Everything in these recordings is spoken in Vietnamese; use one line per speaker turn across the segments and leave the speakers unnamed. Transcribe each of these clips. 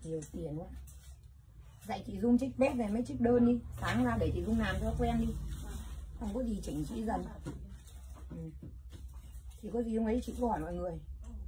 Nhiều tiền quá. Dạy chị Dung trích bếp này mới trích đơn đi. Sáng ra để chị Dung làm cho quen đi. Không có gì chỉnh chỉ dần. Thì có gì không ấy chị gọi mọi người.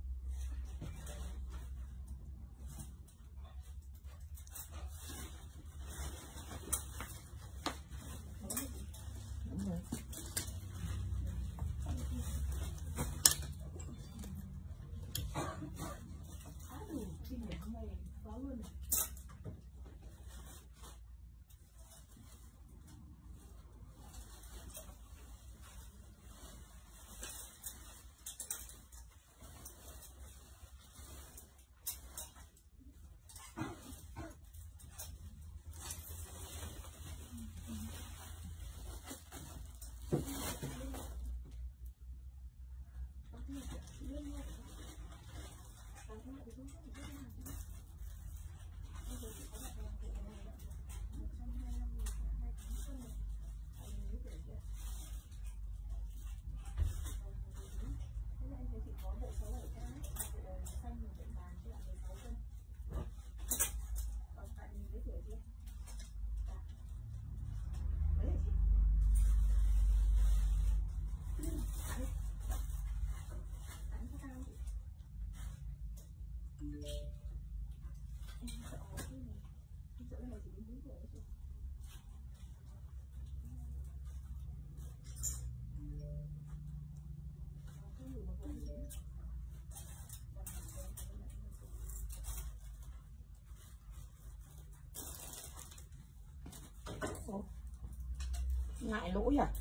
Ngại lỗi à?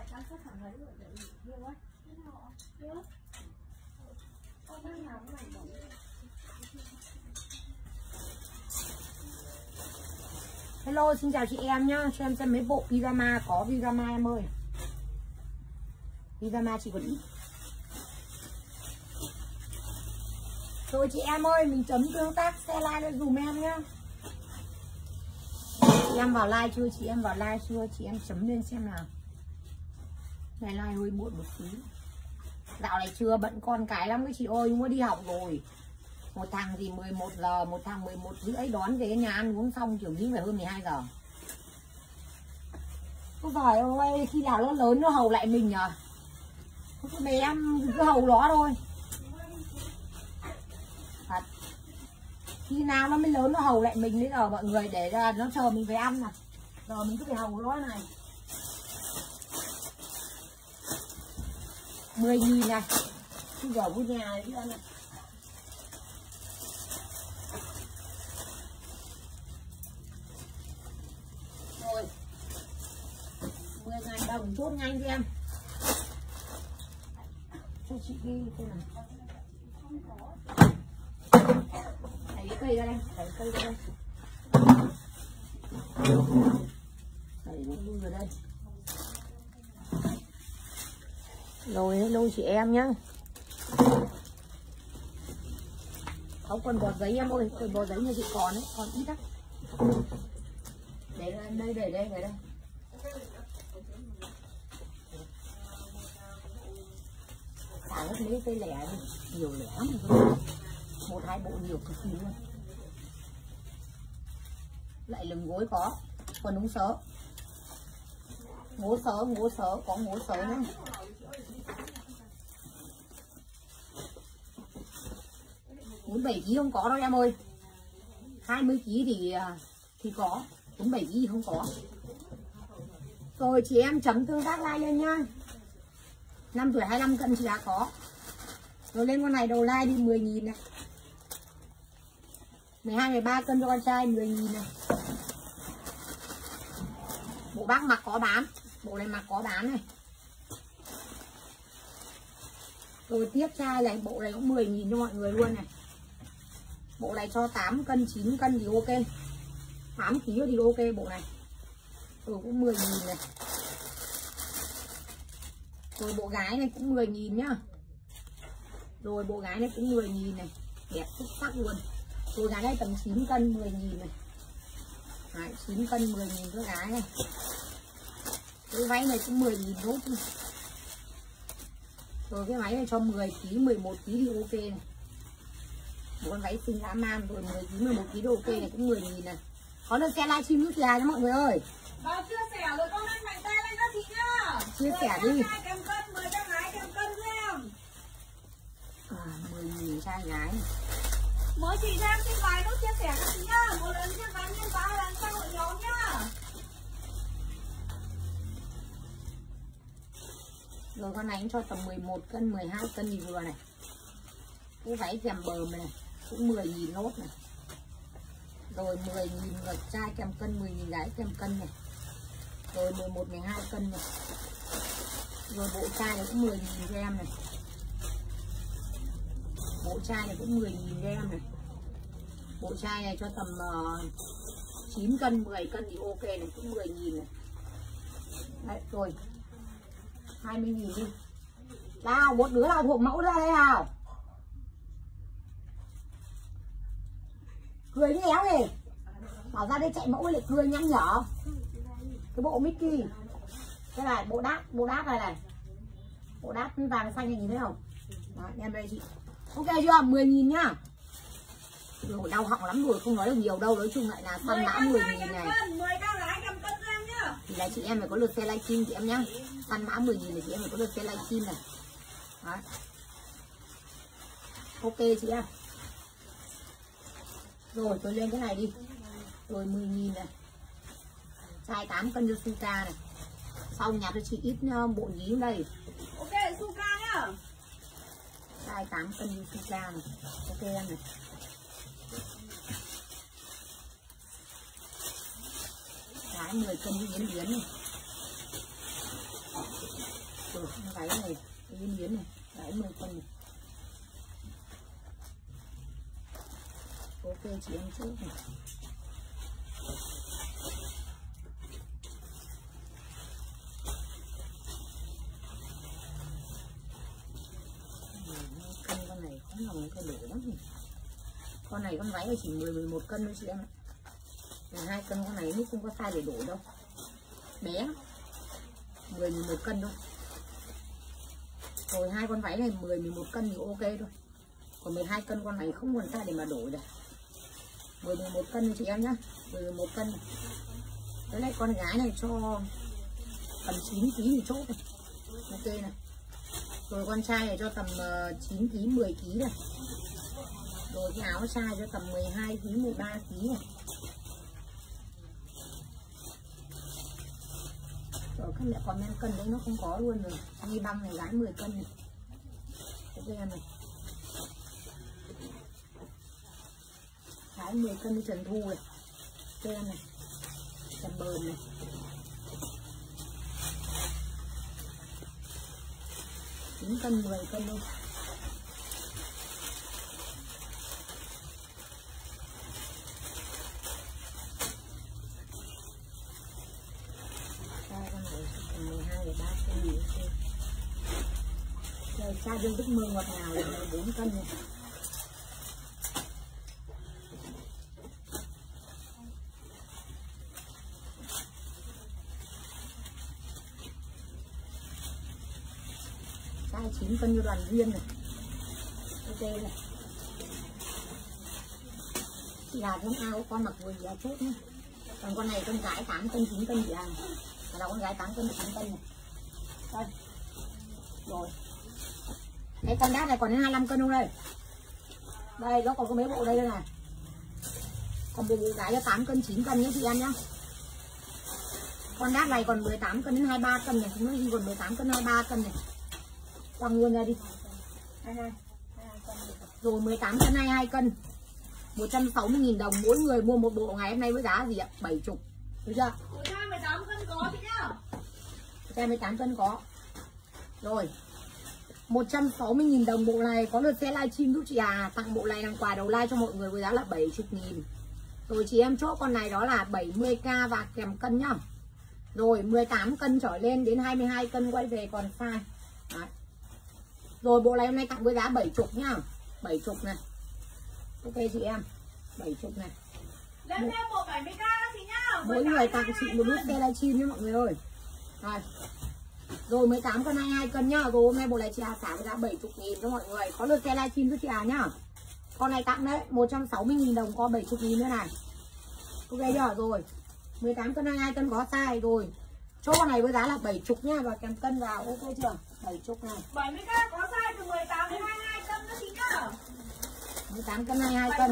Hello, xin chào chị em nhá. Cho em xem mấy bộ pyjama. Có pyjama em ơi. Pyjama chỉ còn ít. Rồi chị em ơi, mình chấm tương tác share like lên dùm em nhá. Chị em vào like chưa? Chị em vào like chưa? Chị em chấm lên xem nào. Này like hơi muộn một tí. Dạo này chưa bận con cái lắm cái chị ơi, muốn đi học rồi. Một thằng thì 11 giờ, một thằng 11 rưỡi đón về nhà ăn uống xong kiểu gì phải hơn 12 giờ. Ôi giời ơi, khi nào nó lớn nó hầu lại mình nhờ. Cái bé em cứ hầu nó thôi. Thật. Khi nào nó mới lớn nó hầu lại mình đấy giờ mọi người, để ra nó chờ mình về ăn này. Giờ mình cứ phải hầu nó này. 10.000 này. Cứ giờ vui nhà này đi ăn này. Rồi 10.000 đồng chốt nhanh cho em. Cho chị đi thế này. Đẩy cái cây ra đây, đẩy cây ra đây. Đẩy nó lui vào đây. Rồi hello chị em nhá. Không còn bọt giấy em ơi, còn bọt giấy như chị còn ấy, còn ít lắm. Để đây, để đây, để đây. Xả hết mấy cây lẻ đi, nhiều lẻ lắm rồi. 1-2 bộ nhiều cực kỳ luôn. Lại lưng gối có, quần ống sớ. Ngố sớ, có ngố sớ nhá. Muốn 7 kg không có đâu em ơi. 20 kg thì có, 47 kg không có. Rồi chị em chấm tương tác like lên nhá. 5 tuổi 25 cân chị đã có. Rồi lên con này đầu like đi 10.000 này. 12-13 cân cho con trai 10.000 này. Bộ bác mặc có bán. Bộ này mặc có bán này. Rồi tiếp trai này, bộ này cũng 10.000 cho mọi người luôn này. Bộ này cho 8 cân, 9 cân thì ok. 8 kg thì ok bộ này. Rồi cũng 10.000 này. Rồi bộ gái này cũng 10.000 nhá. Rồi bộ gái này cũng 10.000 này. Đẹp xuất sắc luôn. Rồi gái này tầm 9 cân 10.000 này. Đấy, 9 cân 10.000 cho gái này. Cái váy này cũng 10.000 nốt đi. Rồi cái váy này cho 10 kg, 11 kg thì ok này. Một con váy xinh dã man rồi 10 kg 11 kg đồ ok này cũng 10.000 này. Có được xe livestream giúp chị Hà nha mọi người ơi.
Vào chia sẻ rồi con lên mạnh tay lên các chị nhá.
Chia sẻ đi.
10 kèm cân, 10 trăm gái kèm cân giúp em.
10.000 trai gái này.
Mỗi chị cho em xin vài nút chia sẻ các chị nhá. Một lần chia bán nhân 3 lần sang hội nhóm nhá.
Rồi con này cho tầm 11 cân 12 cân thì vừa này. Cái váy kèm bờm này cũng 10.000 nốt này. Rồi 10.000 ngực trai kèm cân, 10.000 gái kèm cân này. Rồi 11 12 cân này. Rồi bộ chai này cũng 10.000 cho em này. Bộ chai này cũng 10.000 cho em này. Bộ chai này cho tầm 9 cân 10 cân thì ok này cũng 10.000 này. Đấy rồi 20.000 đi. Nào một đứa nào thuộc mẫu ra đây nào. Cười đi éo đi. Bảo ra đây chạy mẫu lại cười nhăn nhở. Cái bộ Mickey. Cái này bộ đát này này. Bộ đát vàng xanh này nhìn thấy không? Đó, em đây chị. Ok chưa? 10.000 nhá. Rồi đau họng lắm rồi, không nói được nhiều đâu. Nói chung lại là săn mã 10.000 này.
10 cao gái cầm cân em nhá.
Thì là chị em phải có lượt xe livestream chị em nhá. Săn mã 10.000 thì chị em phải có lượt xe livestream này. Đấy. Ok chị em. Rồi tôi lên cái này đi. Rồi 10.000 này. Chai 8 cân cho Suka này. Xong nhà cho chị ít bộ nhí đây.
Ok Suka nhá.
Chai 8 cân cho Suka này. Ok em này. Cái 10 cân như Yến Yến này. Rồi cái này Yến Yến này. Cái 10 cân này. Ok chị em trước này. Cân con này có lòng cái đổ lắm. Con này con váy là chỉ 10-11 cân thôi chị em ạ. 12 cân con này không có size để đổ đâu. Bé 10-11 cân thôi. Rồi hai con váy này 10-11 cân thì ok thôi. Còn 12 cân con này không còn size để mà đổ được. 10-11 cân chị em nhá. 11 cân này. Cái này con gái này cho tầm 9 kg thì chốt này. Ok này. Rồi con trai này cho tầm 9 kg 10 kg này. Rồi cái áo trai cho tầm 12 kg 13 kg này. Rồi các mẹ còn men cân đấy nó không có luôn rồi. Nghi băng này gái 10 cân này. Ok em này. Gái 10 cân đi Trần Thu này. Ok em này. Trần bờm này. Chín cân 10 cân luôn. Con này 12 13 cân gì ok. Rồi cha Dương Đức Mơ ngọt ngào là 4 cân này. Chai 9 cân cho Đoàn Viên này. Ok này. Chị Hà trong ao con mặc vừa giá chốt nhé. Còn con này con gái 8 cân 9 cân chị Hà. Là con gái 8 cân 9 cân này. Đây. Rồi. Cái con đát này còn đến 25 cân không đây? Đây nó còn có mấy bộ đây này. Còn bộ gái cho 8 cân 9 cân nhé chị em nhá. Con đát này còn 18 cân đến 23 cân này, nó đi còn 18 cân 23 cân này. Quăng luôn ra đi. 22 cân. Rồi 18 cân 22 cân. 160.000 đồng mỗi người mua một bộ ngày hôm nay với giá gì ạ? 70. Được chưa?
18 cân có chị nhá.
18 cân có. Rồi 160.000 đồng bộ này. Có lượt xe livestream giúp chị Hà tặng bộ này làm quà đầu like cho mọi người với giá là 70.000. Rồi chị em chốt con này đó là 70k và kèm cân nhá. Rồi 18 cân trở lên đến 22 cân quay về còn sai. Đấy. Rồi bộ này hôm nay tặng với giá 70 nhá. 70 này. Ok chị em 70 này.
Lên thêm bộ 70k đó chị nhá.
Mỗi người tặng chị một nút xe livestream nhé mọi người ơi. Rồi. Rồi 18 cân 22 cân nhá. Rồi hôm nay bộ này chị Hà xả với giá 70.000 cho mọi người. Có lượt xe livestream giúp chị Hà nhá. Con này tặng đấy, 160.000 đồng, có 70.000 nữa này. Ok chưa? Rồi 18 cân 22 cân có size rồi. Chốt con này với giá là 70 nhá, và kèm cân vào. Ok chưa? 70 này.
70k có size từ 18 đến 22 cân đó chị nhá.
18 cân 22 cân.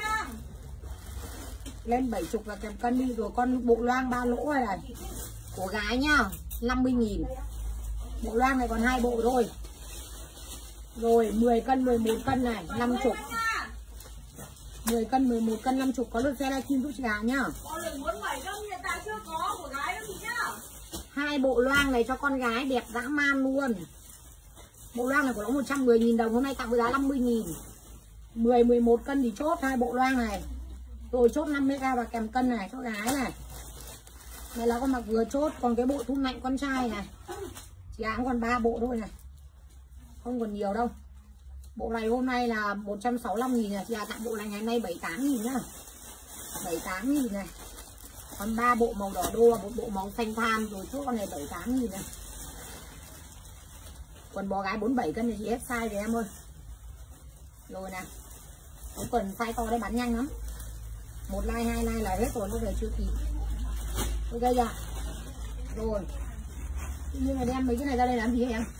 Lên 70 và kèm cân đi. Rồi con bộ loang 3 lỗ này này của gái nhá, 50.000. Bộ loang này còn 2 bộ thôi. Rồi 10 cân 11 cân này 50. 10 cân 11 cân 50, có lượt xe livestream giúp chị Hà nhá.
Con lượt 47 cân hiện tại chưa có của gái đâu chị nhá.
2 bộ loang này cho con gái đẹp dã man luôn. Bộ loang này của nó 110.000 đồng, hôm nay tặng với giá 50.000. 10 11 cân thì chốt 2 bộ loang này. Rồi chốt 50k và kèm cân này cho gái này. Đây là con mặc vừa chốt, còn cái bộ thun mạnh con trai này chị Hà còn 3 bộ thôi này. Không còn nhiều đâu. Bộ này hôm nay là 165.000 này, chị Hà tặng bộ này ngày hôm nay 78.000 nhá. 78.000 này. Còn 3 bộ màu đỏ đô, một bộ màu xanh than, rồi chốt con này 78.000 này. Quần bò gái 47 cân thì chị hết size rồi em ơi. Rồi nè. Có quần size to đấy bán nhanh lắm. 1 like 2 like là hết rồi, nó về chưa kịp. Ok chưa? Rồi. Nhưng mà đem mấy cái này ra đây làm gì hả em?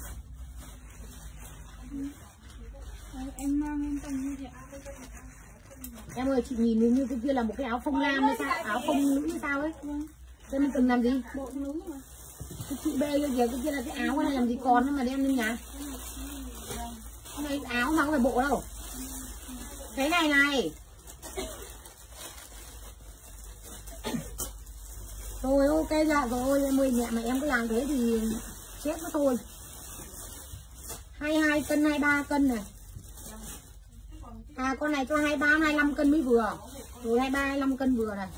Em mang em tầm như vậy.
Em ơi, chị nhìn như cái kia là một cái áo phông lam hay sao? Áo phông nữ như sao ấy? Thế mình từng làm gì?
Bộ nữ mà.
Cái chị bê kia cái kia là cái áo này làm gì còn nữa mà đem lên nhà. Cái này áo mà không phải bộ đâu. Cái này này. Rồi ok dạ rồi em ơi, mẹ mà em cứ làm thế thì chết nó thôi. 22 cân 23 cân này. À con này cho 23 25 cân mới vừa. Rồi 23 25 cân vừa này.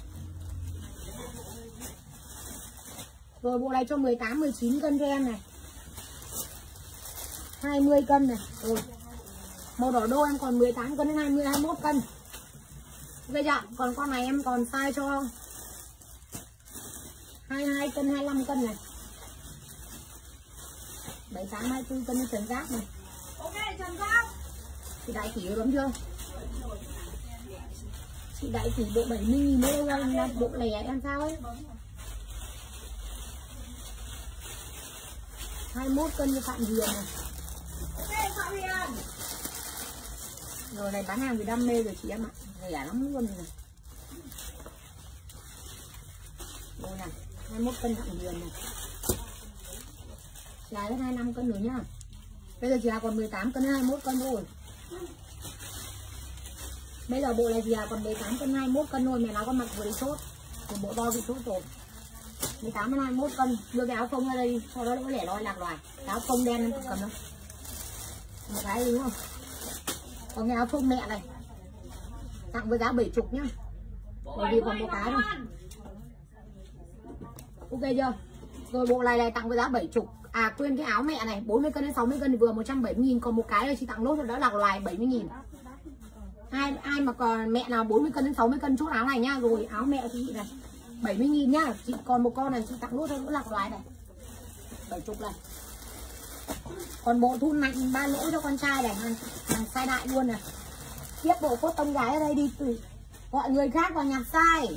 Rồi bộ này cho 18 19 cân cho em này. 20 cân này. Rồi. Màu đỏ đô em còn 18 cân đến 20 21 cân. Ok chưa? Còn con này em còn size cho 22 cân 25 cân này. 78 24 cân trần giáp này.
Ok trần giáp.
Chị Đại Tỷ đúng chưa? Chị Đại Tỷ bộ 70.000 nữa là bộ lẻ em sao ấy. 21 cân như Phạm Hiền này.
Ok Phạm Hiền.
Rồi này bán hàng vì đam mê rồi chị em ạ. Rẻ lắm luôn này. Rồi này 21 cân Phạm Hiền này. Chị hết 25 cân nữa nhá. Bây giờ chị còn 18 cân 21 cân thôi. Bây giờ bộ này chị còn 18 cân 21 cân thôi. Mẹ nó con mặc vừa đi chốt. Một bộ to bị chốt rồi. 18 đến 21 cân. Đưa cái áo phông ra đây. Sau đó nó có lẻ loi lạc loài. Cái áo phông đen em cầm đâu. Một cái đúng không? Còn cái áo phông mẹ này tặng với giá 70 nhá. Bởi vì còn một cái thôi. Ok chưa? Rồi bộ này tặng với giá 70. À quên cái áo mẹ này 40 cân đến 60 cân thì vừa 170.000. Còn một cái này chị tặng nốt cho đỡ lạc loài 70.000. Ai mà còn mẹ nào 40 cân đến 60 cân chốt áo này nhá. Rồi áo mẹ chị này 70.000 nhá. Chị còn một con này chị tặng nốt cho đỡ lạc loài này 70 này. Còn bộ thun mạnh 3 lỗ cho con trai này, hàng size đại luôn này. Tiếp bộ cốt tông gái ở đây đi từ gọi người khác vào nhặt size.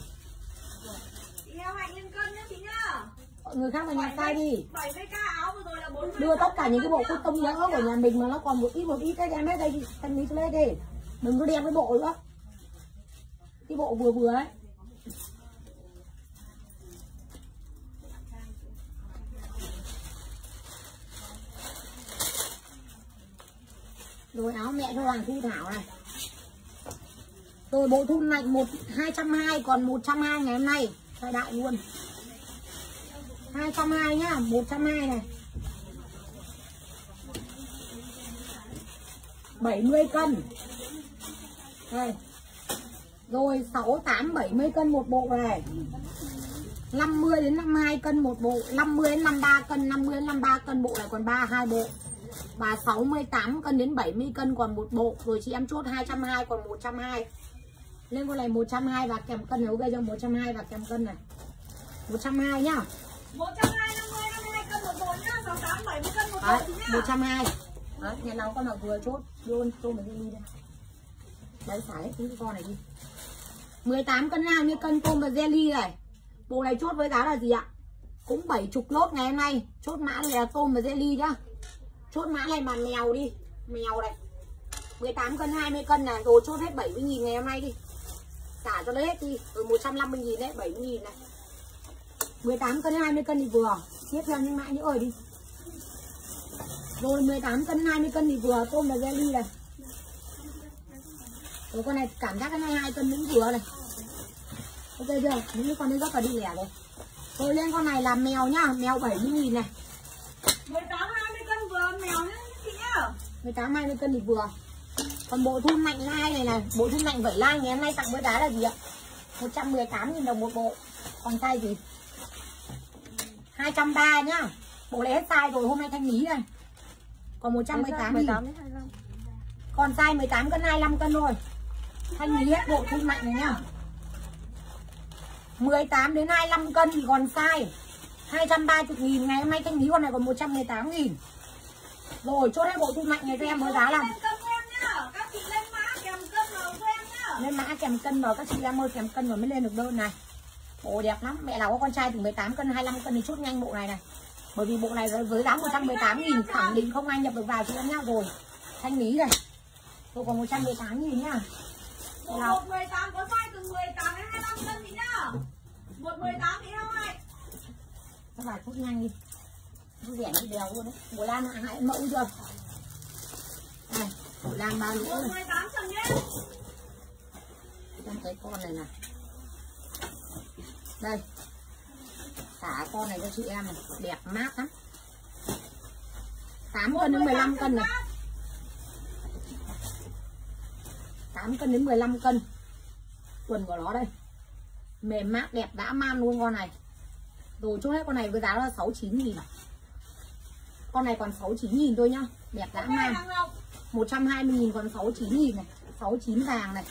Mọi người khác vào nhặt size đi.
70k áo vừa rồi là 40.
Đưa tất cả những cái bộ cốt tông nhỡ của nhà mình mà nó còn một ít cái em hết đây đi, em lấy lên đi. Đừng có đem cái bộ nữa. Cái bộ vừa vừa ấy. Rồi áo mẹ cho Hoàng Thu Thảo này. Rồi bộ thun lạnh 220 còn 120 ngày hôm nay. Sai đại luôn. 220 nhá, 120 này. 70 cân. Đây. Rồi 6 8 70 cân một bộ này. 50 đến 52 cân một bộ, 50 đến 53 cân, 50 đến 53 cân bộ này còn 32 bộ. Và 68 cân đến 70 cân còn một bộ. Rồi chị em chốt 220 còn 120. Lên con này 120 và kèm cân này ok cho 120 và kèm cân này. 120 nhá.
120 50 52 cân một bộ nhá, 68 70 cân một bộ nhá.
120. Đấy, nhà nào con nào vừa chốt luôn cho mình đi đây. Đấy, xả hết cái con này đi. 18 cân 20 cân tôm và jelly này. Bộ này chốt với giá là gì ạ? Cũng 70 lốt ngày hôm nay. Chốt mã này là tôm và jelly nhá. Chốt mã này mà mèo đi. Mèo này 18 cân 20 cân này. Rồi chốt hết 70.000 ngày hôm nay đi. Xả cho đấy hết đi. Rồi 150.000 đấy, 70.000 này. 18 cân 20 cân thì vừa. Tiếp theo những mã nữa rồi đi. Rồi 18 cân 20 cân thì vừa. Tôm và jelly này. Rồi con này cảm giác cái này 2 cân cũng vừa này. Ok chưa? Những con này rất là đi lẻ rồi. Rồi lên con này là mèo nhá. Mèo 70.000 này.
18 20 cân vừa mèo nhá chị nhá.
18 20 cân thì vừa. Còn bộ thun mạnh lai này này. Bộ thun mạnh vẩy lai ngày hôm nay tặng với giá là gì ạ? 118.000 đồng một bộ. Còn size gì? 230 nhá. Bộ này hết size rồi, hôm nay thanh lý này. Còn 118.000. Còn size 18 cân 25 cân thôi. Thanh lý hết bộ thun mạnh này nhá. 18 đến 25 cân thì còn size 230.000. Ngày hôm nay thanh lý con này còn 118.000. Rồi chốt hết bộ thun mạnh này cho em với giá là
các chị lên mã kèm cân vào cho em nhá.
lên mã kèm cân vào các chị em ơi, kèm cân vào mới lên được đơn này. Bộ đẹp lắm. Mẹ nào có con trai từ 18 cân 25 cân thì chốt nhanh bộ này này. Bởi vì bộ này với giá 118.000 khẳng định không ai nhập được vào chị em nhá. Rồi thanh lý này. Tôi còn 118.000 nhá.
Một 18 có size từ 18 đến 25 cân chị nhá. Một 18 thì không ai.
Các bạn chốt nhanh đi. Nó rẻ như đèo luôn đấy. Bộ lan hại mẫu chưa? Này, bộ lan bao lỗ này.
18 chẳng nhé.
Xem cái con này này. Đây. Xả con này cho chị em này, đẹp mát lắm. 8 cân đến 15 cân này. 8 cân đến 15 cân. Quần của nó đây. Mềm mát đẹp dã man luôn con này. Rồi chốt hết con này với giá là 69.000. Con này còn 69.000 thôi nhá. Đẹp dã man. 120.000 còn 69.000 này. 69 vàng này.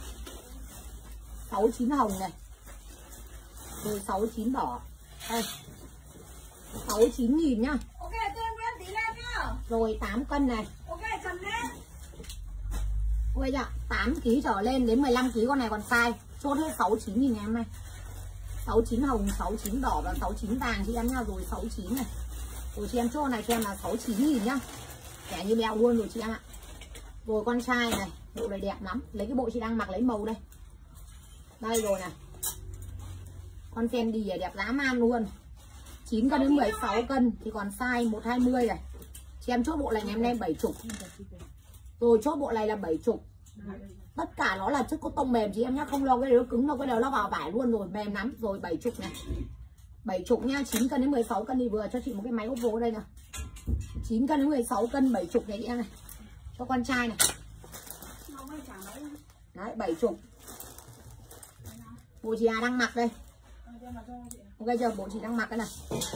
69 hồng này. Rồi 69 đỏ. Đây. 69.000 nhá.
Ok, tên Nguyễn tí lên nhá.
Rồi 8 cân này.
Ok, cầm lên.
Ok chưa? 8 kg trở lên đến 15 kg con này còn size. Chốt hết 69.000 ngày hôm nay. 69 hồng, 69 đỏ và 69 vàng chị em nhá. Rồi 69 này. Rồi chị em chốt này cho em là 69.000 nhá. Rẻ như bèo luôn rồi chị em ạ. Rồi con trai này, bộ này đẹp lắm. Lấy cái bộ chị đang mặc lấy màu đây. Đây rồi này. Con Fendi đẹp dã man luôn. 9 cân đến 16 cân thì còn size 120 này. Chị em chốt bộ này ngày hôm nay 70. Rồi chốt bộ này là 70. Tất cả nó là chất cotton mềm chị em nhá, không lo cái đó cứng đâu, cái đó nó vào vải luôn rồi, mềm lắm. Rồi 70 này. 70 nha, 9 cân đến 16 cân thì vừa cho chị một cái máy Oppo đây nè. 9 cân đến 16 cân 70 này chị em này. Cho con trai này. Đấy 70. Bộ chị Hà đang mặc đây. Ok chưa? Bộ chị đang mặc cái này.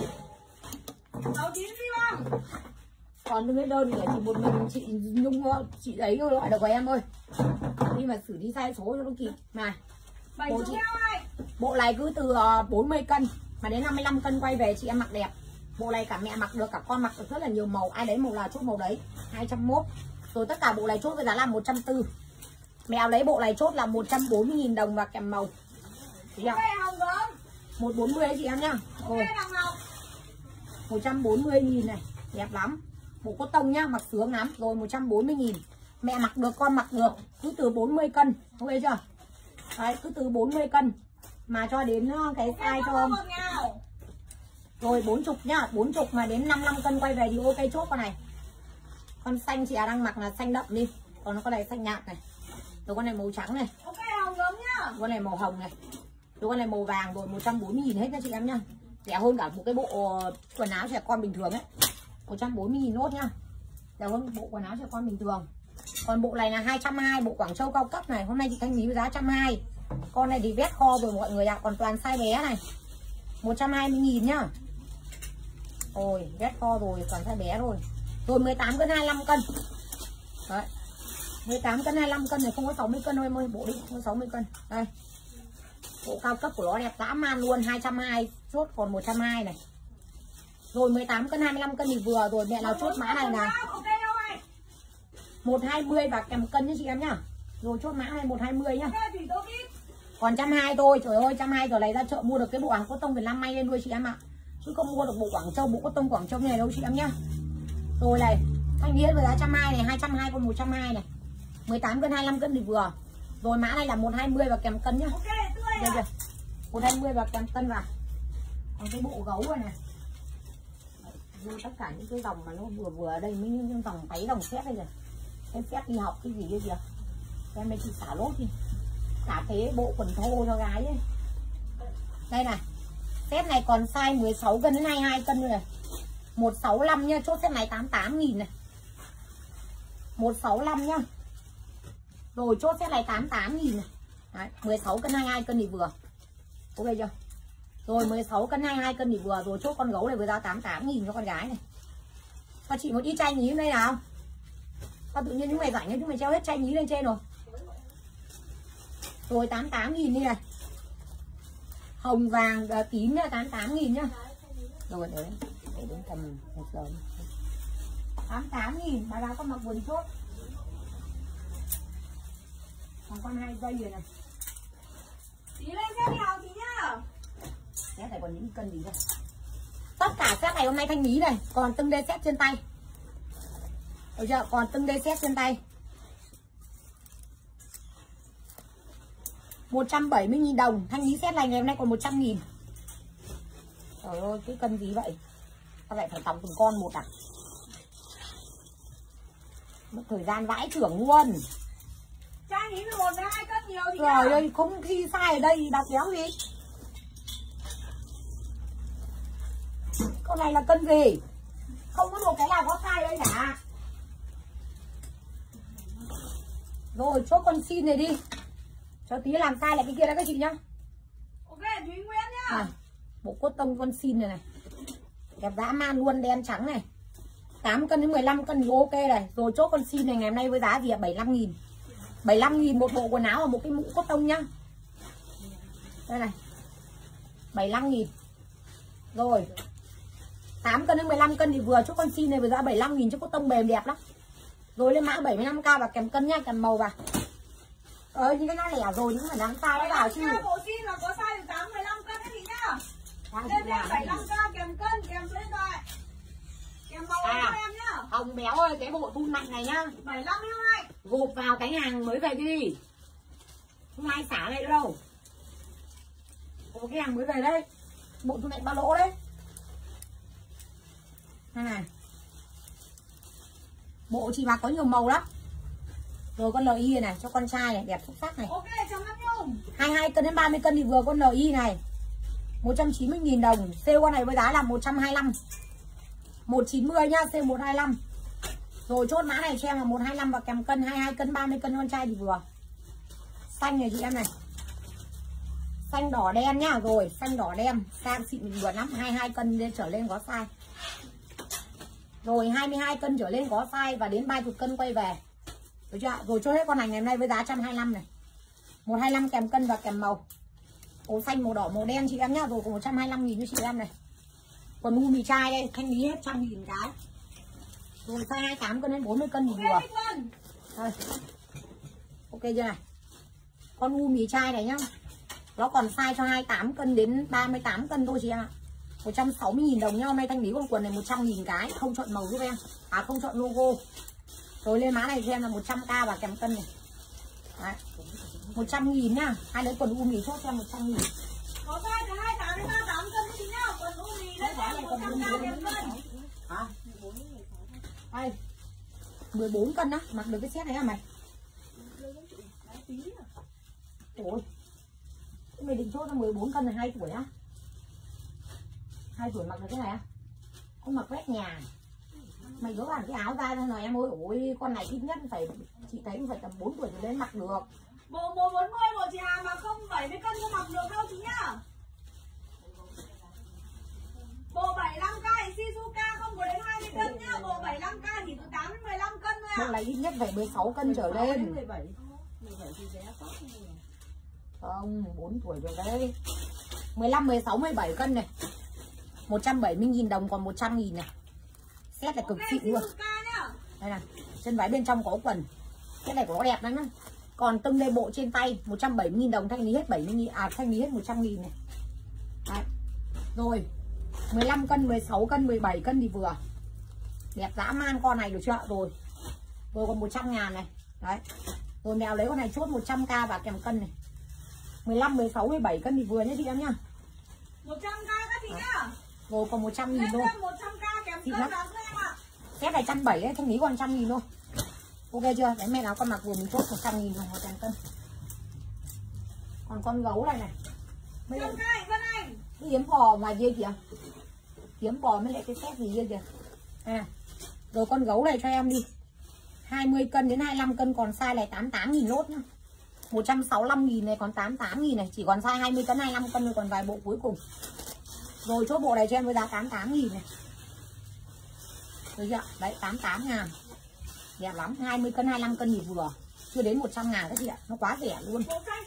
69 đi không?
Còn cái đơn thì chỉ một mình chị Nhung, chị ấy gọi được của em ơi. Nhưng mà xử lý sai số cho nó kịp. Này. Bộ này cứ từ 40 cân mà đến 55 cân quay về chị em mặc đẹp. Bộ này cả mẹ mặc được, cả con mặc được rất là nhiều màu. Ai đấy màu là chốt màu đấy. 201. Rồi tất cả bộ này chốt với giá là 140. Mèo lấy bộ này chốt là 140.000 đồng và kèm màu. Chị ạ. 140 chị em nhá. Rồi. 140.000 này, đẹp lắm. Bộ cotton nhá, mặc sướng lắm. Rồi 140.000. Mẹ mặc được, con mặc được. Cứ từ 40 cân, ok chưa? Đấy, cứ từ 40 cân mà cho đến cái size cho. Rồi 40 nhá, 40 mà đến 55 cân quay về thì ok chốt con này. Con xanh chị đang mặc là xanh đậm đi. Còn con này xanh nhạt này. Rồi con này màu trắng này.
Ok, hồng gấm nhá.
Con này màu hồng này. Rồi con này màu vàng. Rồi 140.000 hết nha chị em nhá. Rẻ hơn cả một cái bộ quần áo trẻ con bình thường ấy. 140.000 nốt nhá. Rẻ hơn bộ quần áo trẻ con bình thường. Còn bộ này là 220, bộ Quảng Châu cao cấp này. Hôm nay chị thanh lý với giá 120. Con này thì vét kho rồi mọi người ạ. Còn toàn size bé này. 120.000 nhá. Rồi vét kho rồi, toàn size bé rồi. Rồi 18 cân 25 cân. Đấy. 18 cân 25 cân này, không có 60 cân thôi em ơi. Bộ đi không có 60 cân. Đây. Bộ cao cấp của nó đẹp dã man luôn. 220 chốt còn 120 này. Rồi 18 cân 25 cân thì vừa rồi. Mẹ nào chốt mã này là 120 và kèm cân nha chị em nhá. Rồi chốt mã này 120 nhá.
Ok, Thủy Tô biết.
Còn 120 thôi. Trời ơi 120 giờ này ra chợ mua được cái bộ hàng cotton Việt Nam may lên nuôi chị em ạ. Chứ không mua được bộ Quảng Châu, bộ cotton Quảng Châu này đâu chị em nhá. Rồi này, thanh lý với giá 120 này, 220 con 120 này. 18 cân 25 cân thì vừa. Rồi mã này là 120 và kèm cân nhá.
Ok, tươi
Đây kìa. 120 và kèm cân vào. Còn cái bộ gấu rồi này. Vô tất cả những cái dòng mà nó vừa vừa ở đây mới những dòng váy dòng xét đây kìa. Em xét đi học cái gì kia kìa. Em mới chị xả lốt đi. Cả cái bộ quần thô cho gái ấy. Đây này. Set này còn size 16 cân đến 22 cân rồi này. 165 nhá, chốt set này 88.000 này. 165 nhá. Rồi chốt set này 88.000 này. Đấy, 16 cân 22 cân thì vừa. Ok chưa? Rồi 16 cân 22 cân thì vừa. Rồi chốt con gấu này với giá 88.000 cho con gái này. Các chị một ít chai nhí đây nào. Sao tự nhiên chúng mày rảnh ấy, chúng mày treo hết chai nhí lên trên rồi. Rồi 88.000 đi này. Hồng vàng tím nhá, 88.000 nhá. Rồi để đến tầm 1 giờ. 88.000, bà báo con mặc quần chốt. Còn con 2 giây rồi này.
Tí lên xem nào tí nhá.
Set này còn những cân gì đây. Tất cả set này hôm nay thanh lý này. Còn từng đê set trên tay. Được chưa? Còn từng đê set trên tay. 170.000 đồng. Thanh lý set này ngày hôm nay còn 100.000. Trời ơi cái cân gì vậy. Sao lại phải tòng từng con một à. Mất thời gian vãi trưởng luôn.
Chai nhí 11 với 2 cân nhiều thì
Trời ơi không khi sai ở đây đọc kéo gì. Con này là cân gì. Không có một cái nào có sai đây cả. Rồi chốt con xin này đi. Cho tí làm sai lại cái kia đã các chị nhá.
Ok, Thúy Nguyễn nhá.
À, bộ cốt tông con xin này này. Đẹp dã man luôn, đen trắng này. 8 cân đến 15 cân thì ok này. Rồi chốt con xin này ngày hôm nay với giá gì ạ? 75.000. 75.000 một bộ quần áo và một cái mũ cốt tông nhá. Đây này. 75.000. Rồi. 8 cân đến 15 cân thì vừa. Chốt con xin này với giá 75.000 cho cốt tông mềm đẹp lắm. Rồi lên mã 75k và kèm cân nhá, kèm màu vào. Nhưng cái nó lẻ rồi nhưng mà đáng sai nó vào chứ.
Bộ xin là có size từ 8 15 cân đấy chị nhá. Lên 75k kèm cân, kèm lên rồi. Kèm màu cho em nhá.
Hồng béo ơi, cái bộ thun mạnh này nhá.
75
gộp vào cái hàng mới về đi. Không ai xả đây nữa đâu. Có cái hàng mới về đây. Bộ thun mạnh bao lỗ đấy. Này. Bộ chị mặc có nhiều màu lắm. Rồi con LI này cho con trai này, đẹp xuất sắc này.
Ok, chấm Nam Nhung.
22 cân đến 30 cân thì vừa con LI này. 190.000 đồng. Sale con này với giá là 125. 190 nhá, sale 125. Rồi chốt mã này cho em là 125 và kèm cân 22 cân 30 cân con trai thì vừa. Xanh này chị em này. Xanh đỏ đen nhá. Rồi xanh đỏ đen sang xịn mình vừa lắm. 22 cân lên trở lên có size. Rồi 22 cân trở lên có size và đến 30 cân quay về. Được chưa? Rồi chốt hết con này ngày hôm nay với giá 125 này. 125 kèm cân và kèm màu. Màu xanh, màu đỏ, màu đen chị em nhá. Rồi còn 125.000 cho chị em này. Còn u mì chai đây, thanh lý hết 100.000 cái. Rồi size 28 cân đến 40 cân thì vừa. Đây. Ok chưa này. Con u mì chai này nhá. Nó còn size cho 28 cân đến 38 cân thôi chị em ạ. 160.000 đồng nhá. Hôm nay thanh lý con quần này 100.000 cái. Không chọn màu giúp em. Không chọn logo. Rồi lên má này cho em là 100k và kèm cân này. Đấy. 100.000 nhá. Hai đứa quần u mì chốt cho em 100.000.
Có size từ 28 đến 38 cân đấy chị nhá. Quần u mì lên giá 100k kèm cân.
Hả? Đây. 14 cân á, mặc được cái set này hả mày? Ôi. Mày định chốt cho 14 cân là 2 tuổi á? 2 tuổi mặc được cái này á? Không mặc vét nhà. Mày đỡ làm cái áo ra cho này em ơi. Ôi con này ít nhất phải, chị thấy phải tầm 4 tuổi rồi đến mặc được.
Bộ 40 bộ chị Hà mà không 70 cân không mặc được đâu chị nhá. Bộ 75k thì Shizuka không có đến 20 cân nhá. Bộ 75k thì từ 8 đến 15 cân thôi ạ.
Bộ này ít nhất phải 16 cân trở lên.
17 thì giá tốt.
Không, 4 tuổi rồi đấy. 15, 16, 17 cân này. 170.000 đồng còn 100.000 này. Set là cực xịn luôn. Đây này, chân váy bên trong có quần. Cái này của nó đẹp lắm nhá. Còn tưng đây bộ trên tay 170.000 đồng, thanh lý hết 70.000, thanh lý hết 100.000 này. Đấy. Rồi 15 cân, 16 cân, 17 cân thì vừa. Đẹp dã man con này được chưa? Rồi còn 100.000 này. Đấy. Rồi mèo lấy con này chốt 100k và kèm cân này. 15, 16, 17 cân thì vừa nhé chị em nhá.
100k các chị nhá.
Rồi còn 100.000 thôi.
100k kèm cân vào cho em ạ.
Xét này 170 ấy, thanh lý còn 100.000 thôi. Ok chưa? Đấy, mẹ nào con mặc vừa mình chốt 100.000 đồng 100 cân. Còn con gấu này này. Mấy
Vân Anh.
cái yếm bò ngoài kia kìa. Yếm bò mới lại cái xét gì kia kìa. À. Rồi con gấu này cho em đi. 20 cân đến 25 cân còn size này 88.000 lốt nhá. 165.000 này còn 88.000 này, chỉ còn size 20 cân 25 cân rồi, còn vài bộ cuối cùng. Rồi chốt bộ này cho em với giá 88.000 này. Được chưa? Đấy 88.000. Đẹp lắm, 20 cân 25 cân thì vừa. Chưa đến 100.000 các chị ạ, nó quá rẻ luôn.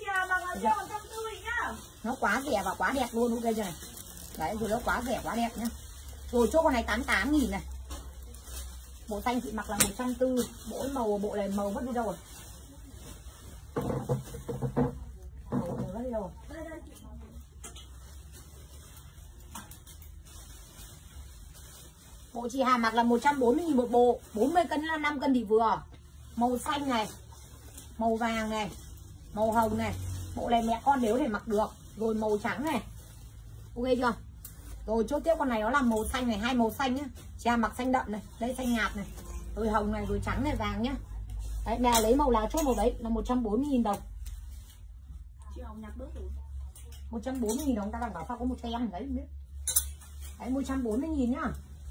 Nó quá rẻ và quá đẹp luôn, ok chưa này. Đấy rồi nó quá rẻ quá đẹp nhá. Rồi chốt con này 88.000 này. Bộ xanh chị mặc là 140. Bộ màu bộ này màu mất đi đâu rồi? Màu mất đi đâu rồi? Đây. Bộ chị Hà mặc là 140.000 một bộ, 40 cân 5 cân thì vừa. Màu xanh này, màu vàng này, màu hồng này. Bộ này mẹ con đều thể mặc được. Rồi màu trắng này. Ok chưa? Rồi chốt tiếp con này nó là màu xanh này, hai màu xanh nhá. Chị Hà mặc xanh đậm này, đây xanh nhạt này. Rồi hồng này, rồi trắng này, vàng nhá. Đấy, mẹ lấy màu nào chốt màu đấy là 140.000 đồng.
Chị Hồng nhặt bớt rồi.
140.000 đồng, ta đang bảo sao có một tem đấy biết. Đấy 140.000 nhá.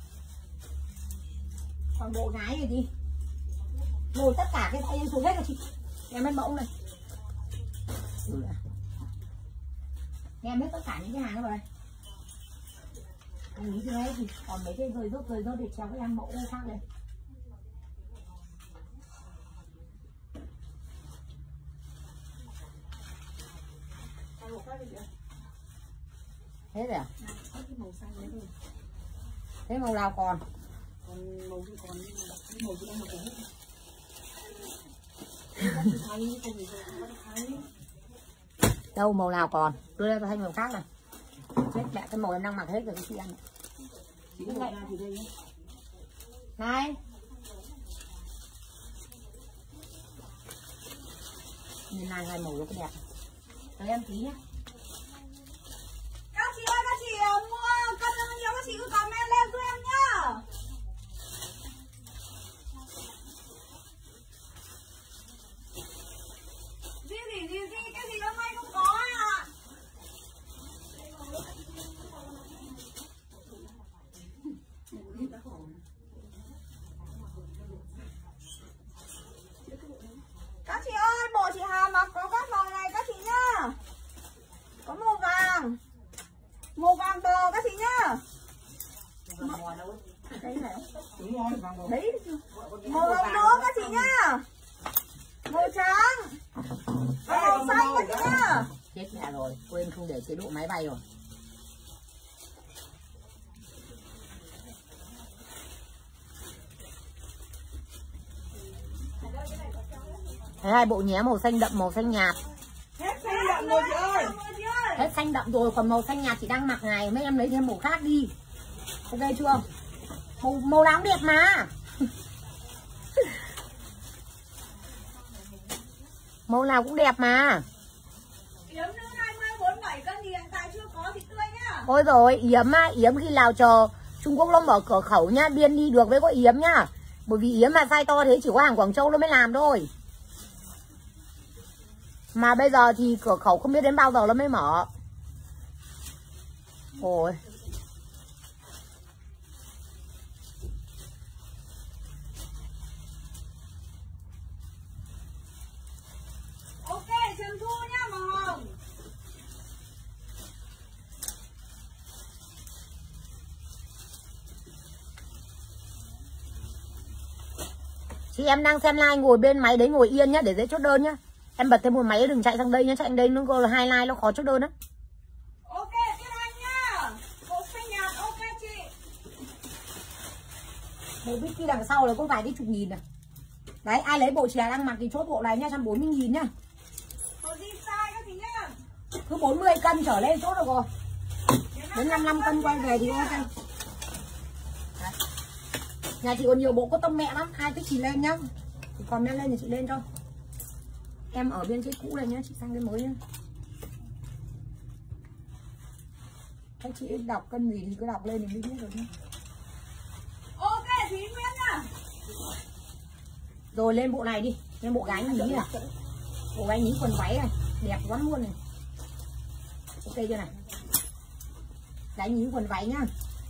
Còn bộ gái này đi. Rồi tất cả cái tay em xuống hết rồi chị. Em hết mẫu này. Em hết tất cả những cái hàng đó rồi. Anh nghĩ thế đấy thì còn mấy cái rời rớt để treo cái em mẫu khác đây. Thế rồi à? Thế màu nào còn?
Còn màu gì còn màu gì đang mặc hết.
Đâu màu nào còn? Đưa ra thay màu khác này. Chết mẹ, cái màu em đang mặc hết rồi chị ăn. Này. Nhìn này hai màu nó có đẹp. Đấy em tí nhé.
Các chị ơi, các chị mua cân bao nhiêu các chị cứ comment lên giúp em nhá. Gì cái gì hôm nay không có ạ. Các chị ơi, bộ chị Hà mặc có các màu này các chị nhá. Có màu vàng bò các chị nhá. Đấy này. Đấy. Màu hồng đỏ các chị nhá. Màu trắng. Màu xanh các chị nhá.
Chết mẹ rồi, quên không để chế độ máy bay rồi. Thế hai bộ nhé, màu xanh đậm, màu xanh nhạt.
Hết xanh đậm rồi chị ơi.
Hết xanh đậm rồi, còn màu xanh nhạt chị đang mặc này, mấy em lấy thêm màu khác đi. Ok chưa? Màu nào cũng đẹp mà. Màu nào cũng đẹp mà.
Yếm nữ 20, 47 cân thì hiện tại chưa có thì tươi nhá.
Ôi rồi, yếm á, yếm khi nào chờ Trung Quốc nó mở cửa khẩu nhá, biên đi được với có yếm nhá. Bởi vì yếm mà size to thế chỉ có hàng Quảng Châu nó mới làm thôi. Mà bây giờ thì cửa khẩu không biết đến bao giờ nó mới mở. Ôi.
Ok, Trần Thu nhá, màu hồng.
Chị em đang xem live ngồi bên máy đấy ngồi yên nhá, để dễ chốt đơn nhá. Em bật thêm một máy đừng chạy sang đây nhá, chạy sang đây nó có hai like nó khó chốt đơn á.
Ok, tiếp anh nhá. Bộ xanh nhạt, ok chị.
Bộ bít kia đằng sau là có vài cái chục nghìn này. Đấy, ai lấy bộ chè đang mặc thì chốt bộ này nha, 140.000 nhá.
Còn gì sai các chị nhá.
Cứ 40 cân trở lên chốt được rồi. Đến 55 cân quay về thì ok. Đấy. Nhà chị còn nhiều bộ cotton mẹ lắm, ai thích chị lên nhá. Thì comment lên thì chị lên cho. Em ở bên cái cũ này nhá, chị sang cái mới nhá. Các chị đọc cân gì thì cứ đọc lên thì mới biết rồi nhá.
Ok Thúy Nguyễn nhá.
Rồi lên bộ này đi, lên bộ gái nhí này. Bộ gái nhí quần váy này, đẹp lắm luôn này. Ok chưa này? Gái nhí quần váy nhá.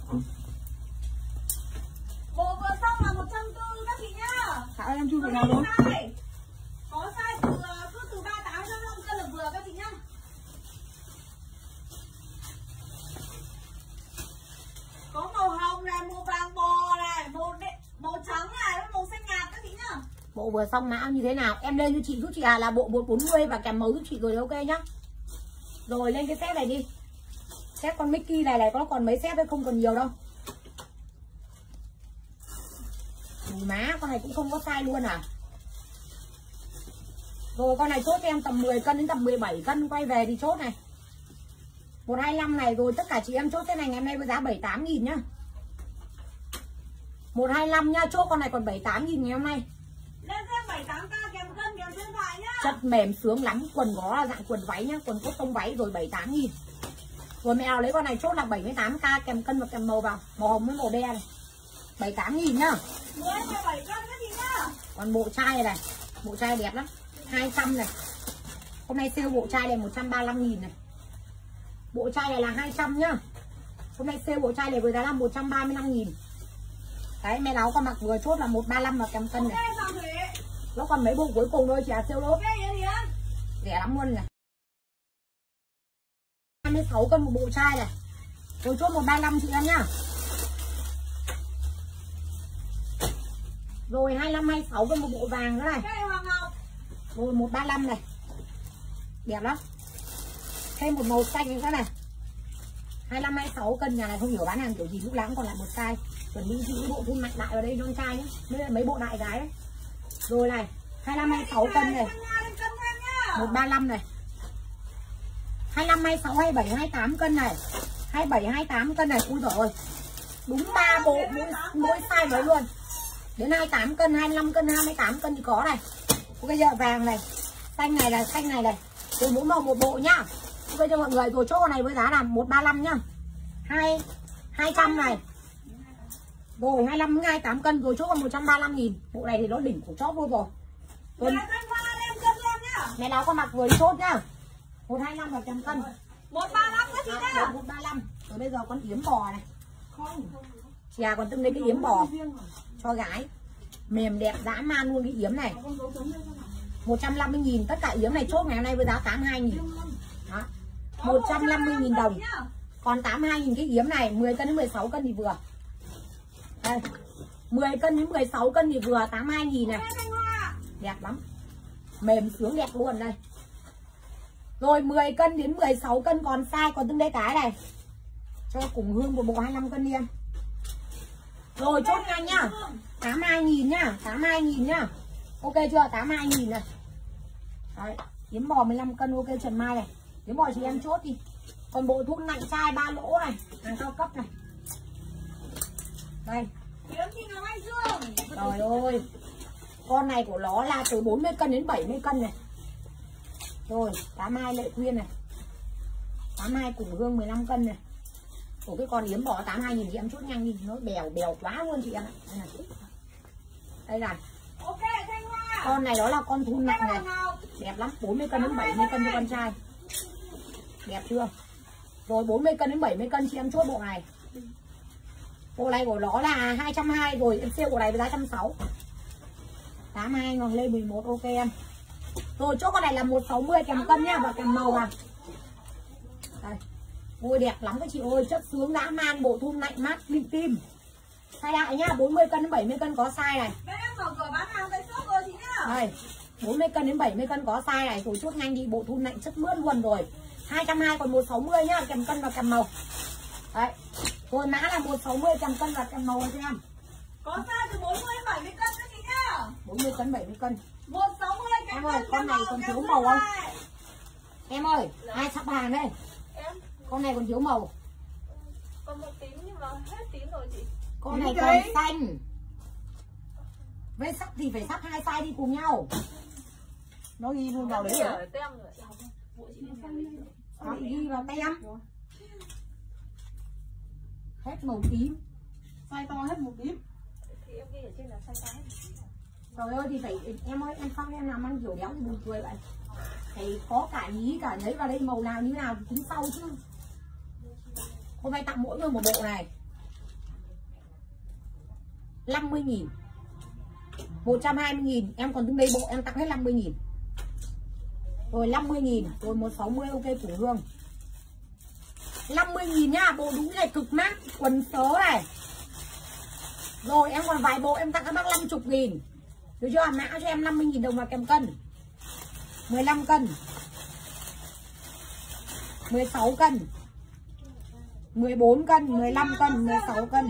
Bộ vừa xong là 140 các chị nhá.
Sao em chui vào nào đó?
Có size từ cứ từ 38 đến 55 cân là vừa các chị nhá. Có màu hồng này, màu vàng bò này, màu trắng này, với màu xanh nhạt các chị nhá.
Bộ vừa xong mã như thế nào? Em lên cho chị giúp chị là bộ 140 và kèm màu giúp chị rồi ok nhá. Rồi lên cái set này đi. Set con Mickey này có còn mấy set thôi, không còn nhiều đâu. Má, con này cũng không có size luôn à. Rồi con này chốt cho em tầm 10 cân đến tầm 17 cân quay về thì chốt này. 125 này rồi tất cả chị em chốt thế này ngày hôm nay với giá 78.000 nhá. 125 nhá, chốt con này còn 78.000 ngày hôm nay.
Lên xem 78k kèm cân kèm điện thoại nhá.
Chất mềm sướng lắm, quần có là dạng quần váy nhá, quần cốt tông váy rồi 78.000. Rồi mẹ nào lấy con này chốt là 78k kèm cân và kèm màu vào, màu hồng với màu đen này. 78.000 nhá.
17 cân các chị nhá.
Còn bộ chai này, bộ chai đẹp lắm, 200 này. Hôm nay sale bộ chai này 135.000 này. Bộ chai này là 200 nhá. Hôm nay sale bộ chai này với giá là 135.000. Đấy, mẹ nào con mặc vừa chốt là 135 và kèm cân này. Nó còn mấy bộ cuối cùng thôi chị à, sale lốt. Rẻ lắm luôn này. 26 cân một bộ chai này. Rồi chốt 135 chị em nhá. Rồi 25 26 cân một bộ vàng nữa này. Rồi 135 này. Đẹp lắm. Thêm một màu xanh nữa này. 25 26 cân, nhà này không hiểu bán hàng kiểu gì, lúc nào cũng còn lại một size. Chuẩn bị những bộ thun mạnh đại vào đây non trai nhé. Mấy bộ đại gái đấy. Rồi này, 25 26 cân này. 135 này. 25 26 27 28 cân này. 27 28 cân này. Ui giời ơi. Đúng 3 bộ mỗi size đấy luôn. Đến 28 cân, 25 cân, 28 cân thì có này. Ok chưa? Vàng này, xanh này là xanh này này. Rồi mỗi màu một bộ nhá. Ok cho mọi người. Rồi chốt này với giá là 135 nhá. 200 này. Rồi 25 28 cân rồi chốt còn 135.000. Bộ này thì nó đỉnh của chóp luôn rồi. Rồi mẹ nào con mặc vừa đi chốt nhá. 125 và kèm cân.
135 các chị nhá.
135. Rồi bây giờ con yếm bò này. Chè còn từng lấy cái yếm bò cho gái. Mềm đẹp dã man luôn cái yếm này. 150.000. Tất cả yếm này chốt ngày hôm nay với giá 82.000. Đó. 150.000 đồng. Còn 82.000 cái yếm này. 10 cân đến 16 cân thì vừa. Đây. 10 cân đến 16 cân thì vừa, 82.000 này. Đẹp lắm. Mềm sướng đẹp luôn đây. Rồi 10 cân đến 16 cân còn size còn từng đây cái này. Cho cùng hương một bộ 25 cân đi em. Rồi chốt nhanh nhá. 82.000 nhá, 82.000 nhá. Ok chưa? 82.000 này. Đấy, yếm bò 15 cân ok Trần Mai này. Yếm bò chị em chốt đi. Còn bộ thun nặng chai 3 lỗ này, hàng cao cấp này. Đây. Trời ơi. Con này của nó là từ 40 cân đến 70 cân này. Rồi, 82 Lệ Quyên này. 82 cùng hương 15 cân này. Của cái con yếm bò 82.000 chị em chốt nhanh đi, nó bèo quá luôn chị em ạ. Đây này. Đây này. Con này đó là con thun nặng này. Đẹp lắm, 40 cân đến 70 cân cho con trai. Đẹp chưa? Rồi 40 cân đến 70 cân chị em chốt bộ này. Bộ này của nó là 220 rồi, em sale bộ này với giá 160. 82 còn lên 11 ok em. Rồi chốt con này là 160 kèm cân nhá và kèm màu vào. Đây. Ôi đẹp lắm các chị ơi, chất sướng dã man, bộ thun lạnh mát linh tim. Size đại nhá, 40 cân đến 70 cân có size này. Đây, 40 cân đến 70 cân có size này, rồi chốt nhanh đi, bộ thun lạnh chất mướt luôn rồi. 220 còn 160 nhá, kèm cân và kèm màu. Đấy. Rồi mã là 160 kèm cân và kèm màu cho em.
Có size từ 40 đến 70 cân các chị nhá.
40 cân 70 cân.
160 cái
em ơi, con này còn thiếu màu không? Em ơi, ai sắp hàng đây?
Em.
Con này còn thiếu màu.
Còn một tím nhưng mà hết tím rồi chị.
Con này còn xanh. Với sắp thì phải sắp 2 size đi cùng nhau. Nó ghi luôn vào đấy rồi. Nó ghi vào tem. Hết màu tím.
Size to hết màu tím. Thì em ghi ở trên là size to hết.
Trời ơi thì phải em ơi, em không em làm ăn kiểu đéo thì buồn cười vậy. Phải có cả nhí cả nhấy vào đây màu nào như nào thì tính sau chứ. Hôm nay tặng mỗi người một bộ này 50.000, 120.000. Em còn từng đây bộ em tặng hết 50.000. Rồi 50.000. Rồi 160 ok Phủ Hương. 50.000 nhá. Bộ đúng này cực mát. Quần sớ này. Rồi em còn vài bộ em tặng các bác 50.000. Được chưa? Mã cho em 50.000 đồng vào kèm cân. 15 cân 16 cân 14 cân 15 cân 16 cân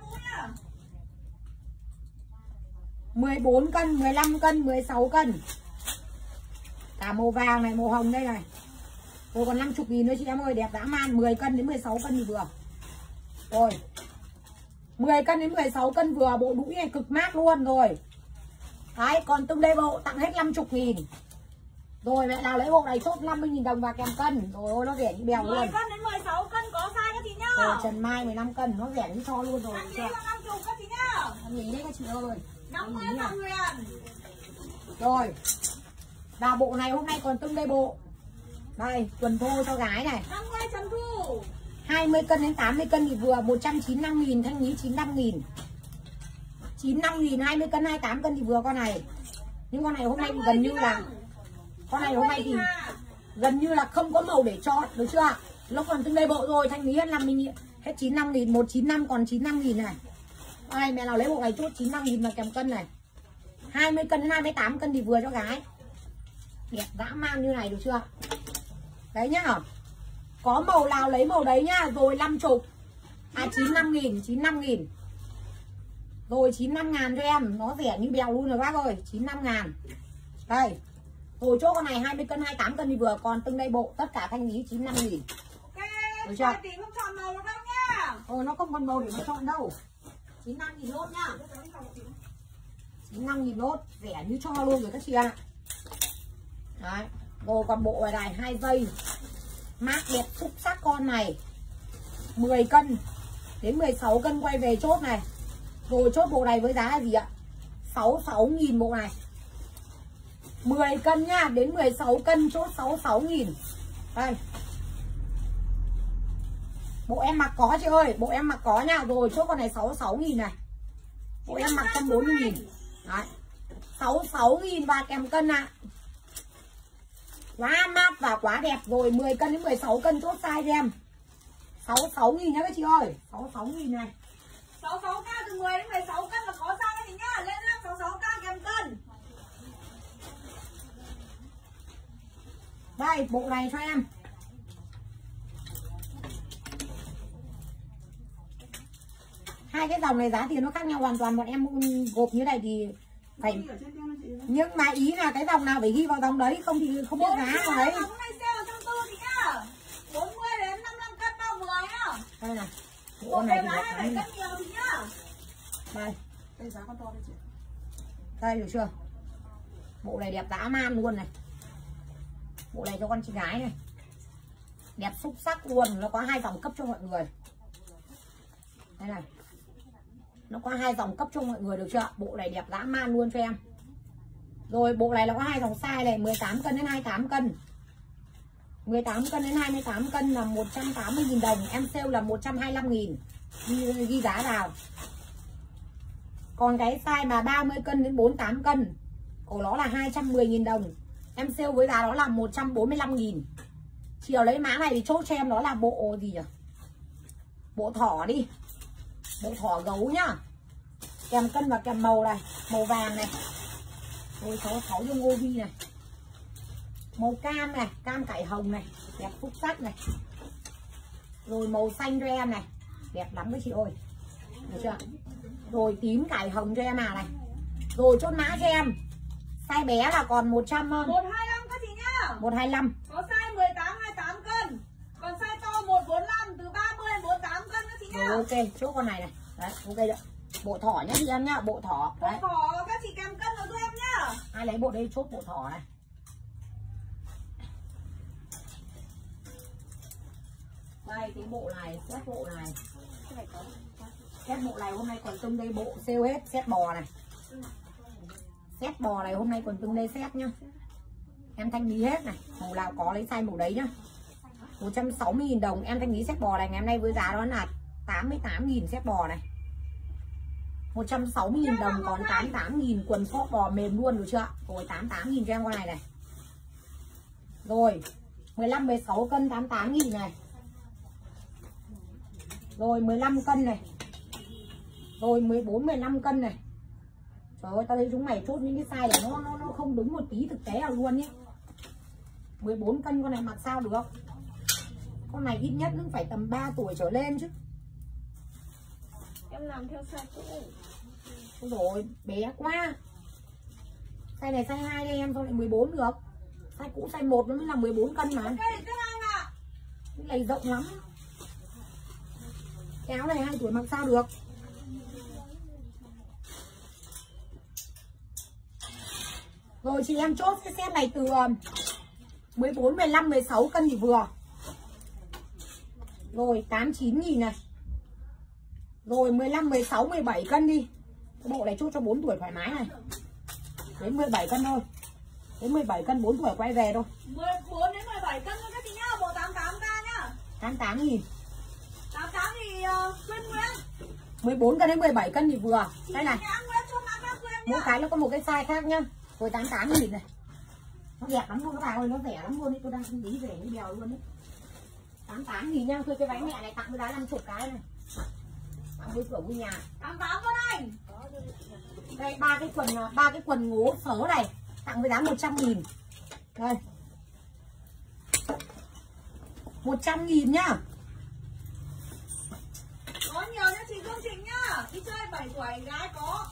14 cân 15 cân 16 cân. Cả màu vàng này, màu hồng đây này. Rồi còn 50.000 nữa chị em ơi, đẹp dã man. 10 cân đến 16 cân thì vừa. Rồi 10 cân đến 16 cân vừa. Bộ đũi này cực mát luôn rồi. Đấy, còn từng đây bộ tặng hết 50.000. Rồi mẹ nào lấy bộ này chốt 50.000 đồng vào kèm cân. Rồi ôi nó rẻ như bèo luôn.
10 cân đến 16 cân có size các chị nhá.
Rồi Trần Mai 15 cân nó rẻ như cho luôn rồi.
Anh nghĩ là 50 các chị nhá.
Anh nhìn đấy các chị ơi.
50 đồng Huyền.
Rồi. Và bộ này hôm nay còn từng đây bộ. Đây, quần thô cho gái này.
50 Trần Thu.
20 cân đến 80 cân thì vừa 195.000, thanh lý 95.000. 95.000, 20 cân 28 cân thì vừa con này. Nhưng con này hôm nay thì gần như là con này hôm nay thì gần như là không có màu để chọn, được chưa? Nó còn từng đây bộ rồi, thanh lý hết 50.000, hết 95.000, 195 còn 95.000 này. Đây, mẹ nào lấy bộ này chốt 95.000 vào kèm cân này. 20 cân đến 28 cân thì vừa cho gái. Đẹp dã man như này, được chưa? Đấy nhá. Có màu nào lấy màu đấy nhá. Rồi 50. À 95.000, 95.000. Rồi 95.000 cho em. Nó rẻ như bèo luôn rồi bác ơi. 95.000. Đây. Rồi chốt con này 20 cân, 28 cân thì vừa. Còn từng đây bộ tất cả thanh lý 95.000.
Ok.
Được chưa?
Tí không chọn màu đâu nhá.
Nó không còn màu để mà chọn đâu. 95.000 lốt nhá. 95.000 lốt. Rẻ như cho luôn rồi các chị ạ. Đấy. Rồi còn bộ này 2 giây. Mát đẹp xúc sắc con này 10 cân đến 16 cân quay về chốt này. Rồi chốt bộ này với giá là gì ạ? 66.000 bộ này. 10 cân nhá, đến 16 cân chốt 66.000. Đây. Bộ em mặc có chị ơi, bộ em mặc có nha. Rồi chốt con này 66.000 này. Bộ em mặc 140.000. Đấy. 66.000 và kèm cân ạ. Quá mát và quá đẹp. Rồi 10 cân đến 16 cân chốt size cho em. 66.000 nhá các chị ơi. 66.000 này.
66k từ 10 đến 16 cân là có size các chị nhá. Lên em 66k kèm cân.
Đây, bộ này cho em. Hai cái dòng này giá tiền nó khác nhau hoàn toàn. Bọn em gộp như này thì phải. Nhưng mà ý là cái dòng nào phải ghi vào dòng đấy. Không thì không biết giá của đấy.
Dòng này sale 140 chị nhá. 40 đến 55 cân bao vừa nhá.
Đây này. Bộ này thì
phải cân nhiều chị nhá.
Đây. Đây giá con to đây chị. Đây được chưa? Bộ này đẹp dã man luôn này. Bộ này cho con chị gái này. Đẹp xúc sắc luôn. Nó có 2 dòng cấp cho mọi người. Đây này. Nó có 2 dòng cấp cho mọi người, được chưa? Bộ này đẹp dã man luôn cho em. Rồi bộ này là có 2 dòng size này, 18 cân đến 28 cân. 18 cân đến 28 cân là 180.000 đồng. Em sale là 125.000. Ghi giá vào. Còn cái size mà 30 cân đến 48 cân của nó là 210.000 đồng. Em sale với giá đó là 145.000. Chiều lấy mã này thì chốt cho em đó là bộ gì nhỉ? Bộ thỏ đi. Bộ thỏ gấu nhá. Kèm cân và kèm màu này. Màu vàng này. Rồi 66 cho Ngô Vi này. Màu cam này. Cam cải hồng này. Đẹp phúc sắc này. Rồi màu xanh cho em này. Đẹp lắm đấy chị ơi. Được chưa? Rồi tím cải hồng cho em này. Rồi chốt mã cho em. Size bé là còn
125 các chị nhá.
125.
Có size 18 28 cân. Còn size to 145 từ 30 đến 48 cân các chị nhá.
Rồi ok, chốt con này này. Đấy, ok đấy. Bộ thỏ nhá chị em nhá, bộ thỏ.
Bộ
Đấy.
thỏ các chị kèm cân vào giúp em nhá.
Ai lấy bộ đây chốt bộ thỏ này. Đây cái bộ này, set bộ này. Set bộ này hôm nay còn tung đây bộ sale hết, set bò này. Set bò này hôm nay còn tung đây set nhá. Em thanh lý hết này, màu nào có lấy size màu đấy nhá. 160.000 đồng em thanh lý set bò này ngày hôm nay với giá đó là 88.000 set bò này. 160.000 đồng còn 88.000 quần short bò mềm luôn được chưa? Rồi 88.000 cho em con này này. Rồi 15 16 cân 88.000 này. Rồi 15 cân này. Rồi 14 15 cân này. Trời ơi tao thấy chúng mày chốt những cái size này nó không đúng một tí thực tế nào luôn nhé. 14 cân con này mặc sao được? Con này ít nhất nó phải tầm 3 tuổi trở lên chứ.
Em làm theo size cũ.
Ôi rồi bé quá. Size này size 2 đây em, sao lại 14 được? Size cũ size 1 nó mới là 14 cân mà.
Ok các anh ạ.
Cái này rộng lắm. Cái áo này 2 tuổi mặc sao được? Rồi chị em chốt cái set này từ 14, 15, 16 cân thì vừa. Rồi 89.000 này. Rồi 15, 16, 17 cân đi. Cái bộ này chốt cho 4 tuổi thoải mái này. Đến 17 cân thôi. Đến 17 cân 4 tuổi quay về thôi.
14 đến 17 cân thôi các chị nhá, bộ 88k nhá.
88.000.
88 thì Quyên Nguyễn.
14 cân đến 17 cân thì vừa. Đây này.
Nguyễn cho mã các Quyên nhá.
Mỗi cái nó có một cái size khác nhá. Rồi 88.000 này. Nó đẹp lắm luôn các bạn ơi, nó rẻ lắm luôn đấy, tôi đang không nghĩ rẻ như bèo luôn đấy. 88.000 nha, thôi cái váy mẹ này tặng với giá 50 cái này. Tặng với cửa vui nhà.
88 con anh.
Đây ba cái quần ngố phớ này, tặng với giá 100.000. Đây. 100.000 nhá.
Có nhiều nha chị Phương Trịnh nhá. Đi chơi 7 tuổi gái có.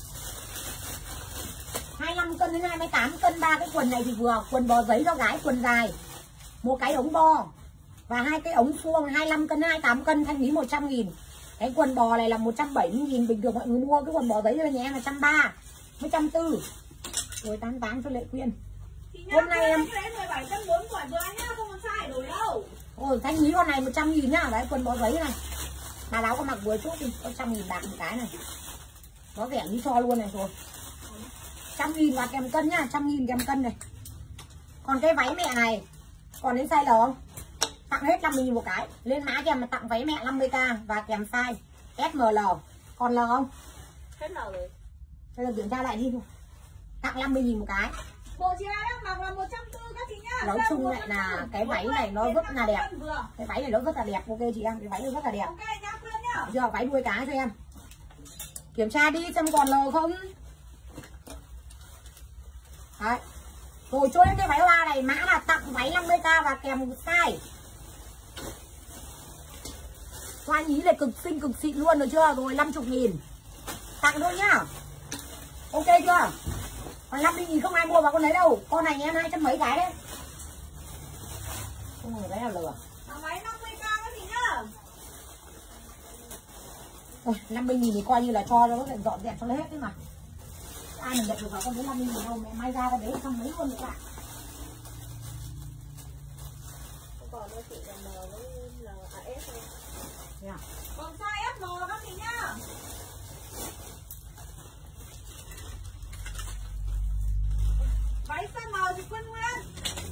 25 cân đến 28 cân ba cái quần này thì vừa, quần bò giấy cho gái quần dài. Một cái ống bo và hai cái ống suông 25 cân 28 cân thanh lý 100.000. Cái quần bò này là 170.000, bình thường mọi người mua cái quần bò giấy cho nhà em là 130 với 140. Rồi 88 cho Lệ Quyên. Hôm nay em
17 cân 4 tuổi vừa nhá, không còn sai đổi đâu.
Ôi thanh lý con này 100.000 nhá, đấy quần bò giấy này. Bà áo có mặc vừa chút đi, có 100.000 bạc một cái này. Nó rẻ như cho luôn này rồi. 100.000 và kèm cân nhá, 100.000 kèm cân này. Còn cái váy mẹ này còn đến size L không? Tặng hết 50.000 một cái. Lên mã kèm mà tặng váy mẹ 50k và kèm size SML. Còn L không?
Hết L rồi.
Bây giờ kiểm tra lại đi thôi. Tặng 50.000 một cái.
Bộ chị ai đang mặc là 140 các chị nhá.
Nói chung lại là cái váy này nó rất là đẹp. Cái váy này nó rất là đẹp, ok chị em, cái váy này rất là đẹp.
Ok nhá Quyên nhá.
Giờ váy đuôi cá cho em. Kiểm tra đi xem còn L không. Đấy. Rồi cho em cái váy hoa này, mã là tặng váy 50k và kèm size. Hoa nhí này cực xinh cực xịn luôn được chưa? Rồi 50.000. Tặng thôi nhá. Ok chưa? Còn 50.000 không ai mua vào con đấy đâu. Con này em 200 mấy cái đấy. Không ngờ đấy là lừa.
Váy 50k các chị nhá.
50.000 thì coi như là cho nó dọn dẹp cho nó hết đấy mà. Ai mình nhận được vào con đấy 50.000 đâu, mẹ may ra con đấy xong mấy luôn được ạ.
Còn đôi chị là M với LAS thôi.
Yeah.
Còn size SM các chị nhá. Váy size M thì Quyên Nguyễn.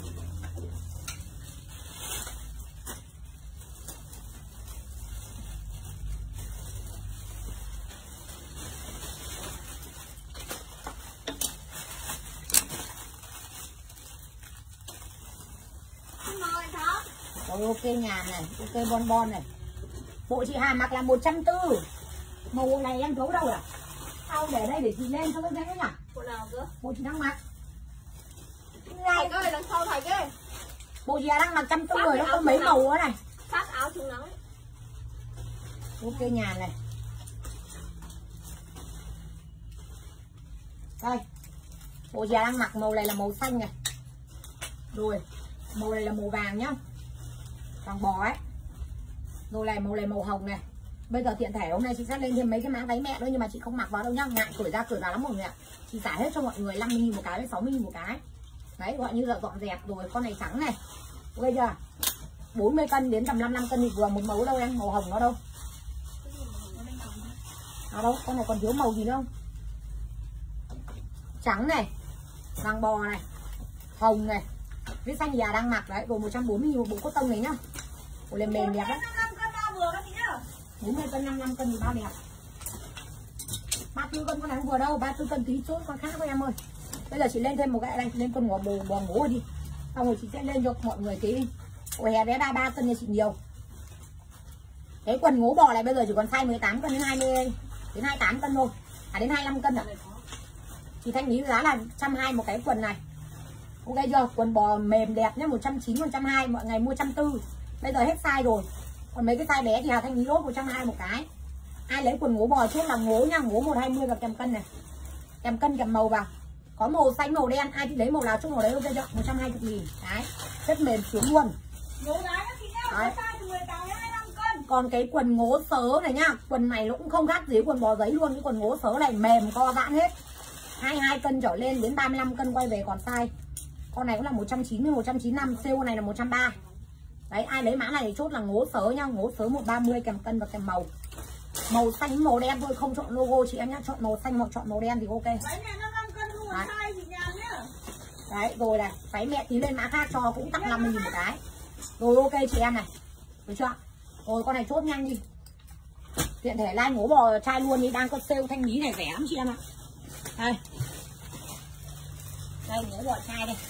Rồi ok nhàn này, ok bon bon này. Bộ chị Hà mặc là 140. Màu này em giấu đâu à? Sao để đây để chị lên cho nó dễ nhỉ?
Bộ nào cơ?
Bộ chị đang mặc.
Thạch ơi, đằng sau Thạch ơi.
Bộ chị Hà đang mặc 140 rồi, nó có mấy màu đó này.
Phát áo chống nắng ấy.
Ok nhàn này. Đây, bộ già đang mặc màu này là màu xanh này. Rồi, màu này là màu vàng nhá, vàng bò ấy. Rồi này màu hồng này. Bây giờ tiện thể hôm nay chị sẽ lên thêm mấy cái mã váy mẹ nữa, nhưng mà chị không mặc vào đâu nhá, ngại cởi ra lắm mọi người ạ. Chị xả hết cho mọi người 50.000 một cái với 60.000 một cái. Đấy, gọi như là dọn dẹp. Rồi con này trắng này, ok chưa, 40 cân đến tầm 55 cân thì vừa. Một màu đâu em, màu hồng nó đâu, đâu, con này còn thiếu màu gì nữa không? Trắng này, vàng bò này, hồng này, với xanh già đang mặc đấy. Rồi 140.000 một bộ cốt tông này nhá. Bộ lên mềm đẹp đấy. 40 cân 55 cân thì bao đẹp. 34 cân con này không vừa đâu, 34 cân tí chốt con khác với em ơi. Bây giờ chị lên thêm một cái đây, lên con bò ngố đi. Xong rồi chị sẽ lên cho mọi người cái ổ hè bé 33 cân cho chị nhiều. Cái quần ngố bò này bây giờ chỉ còn size 18 cân đến 20 đến 28 cân thôi. À đến 25 cân ạ. Chị thanh lý giá là 120 một cái quần này. Ok chưa? Quần bò mềm đẹp nhá, 190 120, mọi ngày mua 140. Bây giờ hết size rồi. Còn mấy cái size bé thì Hà thanh lý lốt 120 một cái. Ai lấy quần ngố bò chốt là ngố nha, ngố 120 và kèm cân này. Kèm cân kèm màu vào. Có màu xanh màu đen, ai thì lấy màu nào chốt màu đấy, ok chưa? 120.000. Đấy, rất mềm xuống luôn. Đấy. Còn cái quần ngố sớ này nhá, quần này nó cũng không khác gì quần bò giấy luôn. Cái quần ngố sớ này mềm co giãn hết, 22 cân trở lên đến 35 cân quay về còn size. Con này cũng là 190 195, sale con này là 130. Đấy, ai lấy mã này thì chốt là ngố sớ nhá, ngố sớ 130 kèm cân và kèm màu. Màu xanh màu đen thôi, không chọn logo chị em nhá, chọn màu xanh hoặc chọn màu đen thì ok. Đấy. Đấy, rồi này, váy mẹ tí lên mã khác cho cũng tặng 50.000 một cái. Rồi ok chị em này, được chưa? Rồi con này chốt nhanh đi. Tiện thể like ngố bò chai luôn đi, đang có sale thanh lý này rẻ lắm chị em ạ. Đây. Đây ngố bò chai đây.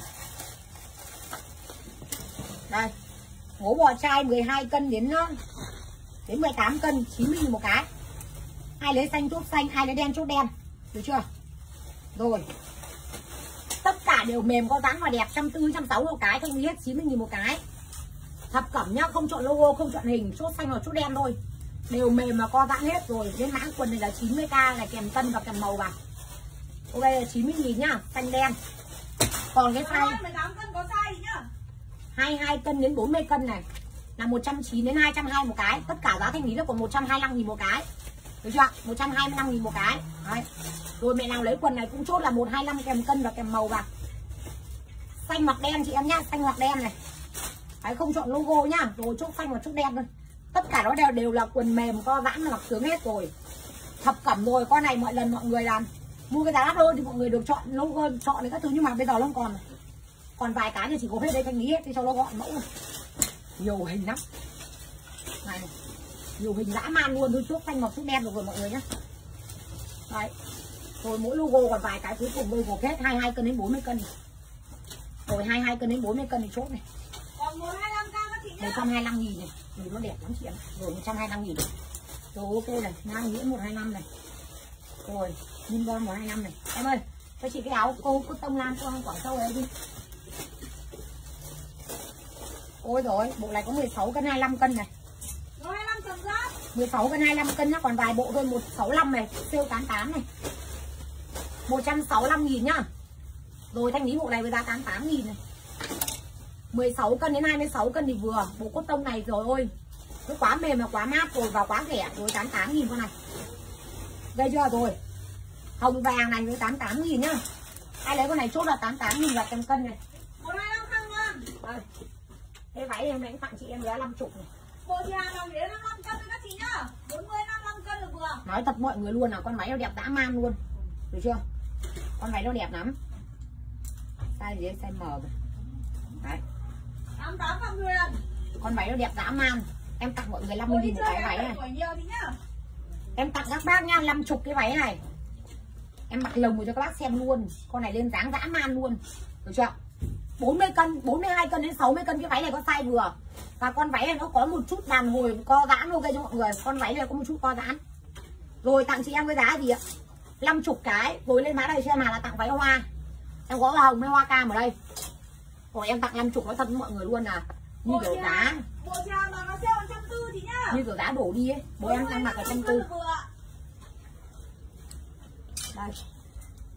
Đây. Ngố bò chai 12 cân đến 18 cân, 90.000 một cái. Ai lấy xanh chốt xanh, ai lấy đen chốt đen. Được chưa? Rồi. Tất cả đều mềm có dáng và đẹp, 140 160 một cái, thanh lý hết 90.000 một cái. Thập cẩm nhá, không chọn logo, không chọn hình, chốt xanh hoặc chốt đen thôi. Đều mềm mà co giãn hết rồi. Đến mã quần này là 90k này, kèm cân và kèm màu vào. Ok là 90.000 nhá, xanh đen. Còn cái size
18 cân có size gì nhá?
22 cân đến 40 cân này là 190 đến 220 một cái. Tất cả giá thanh lý là còn 125.000 một cái. Được chưa? 125.000 một cái. Đấy. Rồi mẹ nào lấy quần này cũng chốt là 125 kèm cân và kèm màu vào. Xanh hoặc đen chị em nhá, xanh hoặc đen này. Đấy, không chọn logo nhá, rồi chốt xanh và chốt đen thôi. Tất cả đó đều là quần mềm co giãn mặc sướng hết rồi. Thập cẩm rồi, con này mọi lần mọi người làm mua cái giá đắt hơn thì mọi người được chọn logo, chọn các thứ, nhưng mà bây giờ nó không còn vài cái thì chỉ có hết đây thanh lý hết thì cho nó gọn mẫu này. Nhiều hình lắm. Này, nhiều hình dã man luôn, thôi chốt xanh hoặc chốt đen rồi mọi người nhá. Đấy. Rồi mỗi logo còn vài cái cuối cùng đây gộp hết 22 cân đến 40 cân. Rồi 22 cân đến 40 cân thì chốt này.
Còn 125k các chị nhá.
125.000 này. Rồi nó đẹp lắm chị em. Rồi 125.000 này. Rồi ok này, ngang nghĩa 125 này. Rồi, Min Bon 125 này. Em ơi, cho chị cái áo cô tông lam cô Quảng Châu này đi. Ôi rồi, bộ này có 16 cân 25 cân này. 16 cân 25 cân nhá, còn vài bộ thôi, 165 này, sale 88 này. 165.000 nhá. Rồi thanh lý bộ này với giá 88.000 này. 16 cân đến 26 cân thì vừa. Bộ cốt tông này rồi ôi, nó quá mềm mà quá mát rồi và quá rẻ. Rồi 88.000 con này. Đây chưa rồi. Hồng vàng này với 88.000 nhá. Ai lấy con này chốt là 88.000 và kèm cân này.
125 cân luôn.
Đây. Cái váy em đánh tặng chị em giá 50 này.
Bộ chị Hà đồng đến 55 cân các chị nhá. 40 55 cân là vừa.
Nói thật mọi người luôn là con váy nó đẹp dã man luôn. Được chưa? Con váy nó đẹp lắm. Size gì size M rồi. Đấy.
88 Phạm Huyền.
Con váy nó đẹp dã man. Em tặng mọi người 50.000 một cái váy này. Em tặng các bác nha 50 cái váy này. Em mặc lồng cho các bác xem luôn. Con này lên dáng dã man luôn. Được chưa? 40 cân, 42 cân đến 60 cân cái váy này có size vừa. Và con váy này nó có một chút đàn hồi co giãn ok cho mọi người. Con váy này có một chút co giãn. Rồi tặng chị em với giá gì ạ? 50 cái. Rồi lên mã đây cho em là tặng váy hoa. Em có hoa hồng với hoa cam ở đây. Rồi em tặng 50 nói thật với mọi người luôn là như kiểu giá.
Bộ trà mà nó sale 140 thì nhá.
Như kiểu giá đổ đi ấy. Bố em đang mặc ở 140. Đây.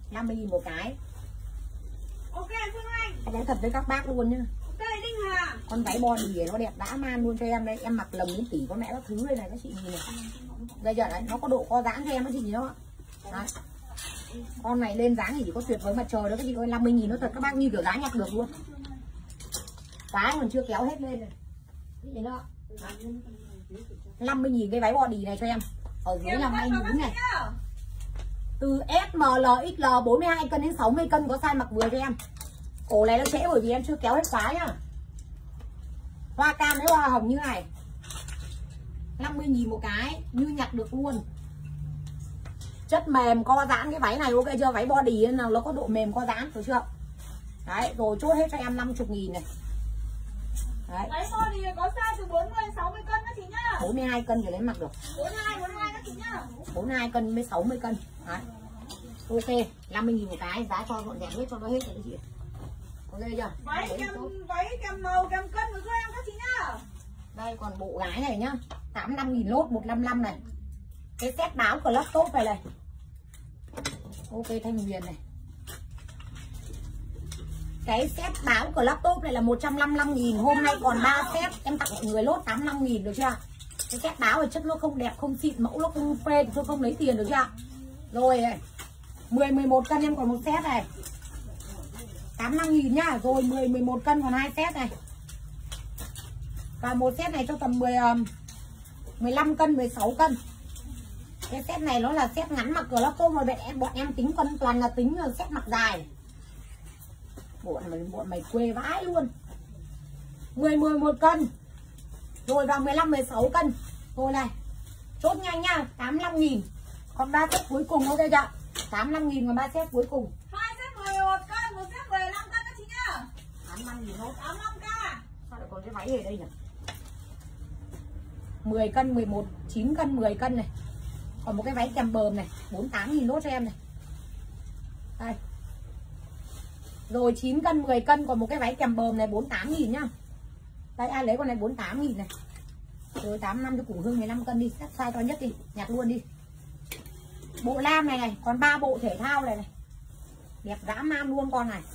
50.000 một cái.
Ok Phương Anh.
Em nói thật với các bác luôn nhá.
Ok Đinh Hà.
Con váy body nó đẹp dã man luôn cho em đây. Em mặc lồng đến tỷ con mẹ các thứ đây này các chị nhìn này. Đây giờ đấy, nó có độ co giãn cho em các chị nhìn đó. Đấy. Con này lên dáng thì chỉ có tuyệt vời mặt trời đó các chị ơi. 50.000 nó thật các bác như kiểu giá nhặt được luôn. Cái còn chưa kéo hết lên này. Cái gì đó. 50.000 cái váy body này cho em. Ở dưới là may nhún này. Từ S, ML, XL 42 cân đến 60 cân có size mặc vừa cho em. Cổ này nó trễ bởi vì em chưa kéo hết khóa nhá. Hoa cam với hoa hồng như này. 50.000 một cái, như nhặt được luôn. Chất mềm co giãn cái váy này ok chưa? Váy body nào nó có độ mềm co giãn được chưa? Đấy, rồi chốt hết cho em 50.000 này. Đấy.
Váy body có size từ 40 đến 60 cân các chị nhá.
42 cân thì lấy mặc được.
42 các chị nhá.
42 cân với 60 cân. Đấy. Ok, 50.000 một cái, giá cho gọn gàng hết cho nó hết rồi các chị. Ok chưa?
Váy kèm màu kèm cân của em các chị nhá.
Đây còn bộ gái này nhá, 85.000 lốt 155 này. Cái set báo của laptop này này. Ok Thanh Huyền này. Cái set báo của laptop này là 155.000. Hôm nay còn 3 set. Em tặng mọi người lốt 85.000 được chưa? Cái set báo này chất nó không đẹp, không xịn, mẫu nó không phê thì tôi không lấy tiền được chưa? Rồi 10-11 cân em còn một set này 85.000 nhá. Rồi 10-11 cân còn 2 set này. Và một set này cho tầm 15 cân 16 cân. Cái set này nó là set ngắn mặc cửa laptop mà bọn em tính cân toàn là tính là set mặc dài. Bọn mày quê vãi luôn. 10-11 cân. Rồi vào 15-16 cân. Rồi này. Chốt nhanh nha, 85.000. Còn 3 set cuối cùng ok chưa? 85.000 còn 3 set cuối cùng.
2 set 11 cân, 1 set 15 cân các chị nhá.
85.000 thôi.
85k.
Sao lại còn cái váy ở đây nhỉ? 10 cân, 11, 9 cân, 10 cân này. Còn một cái váy kèm bờm này, 48.000 nốt cho em này. Đây. Rồi 9 cân, 10 cân còn một cái váy kèm bờm này 48.000 nhá. Đây ai lấy con này 48.000 này. Rồi 85 cho Củ Hương 15 cân đi, cắt size to nhất đi, nhặt luôn đi. Bộ lam này này, còn 3 bộ thể thao này này. Đẹp dã man luôn con này.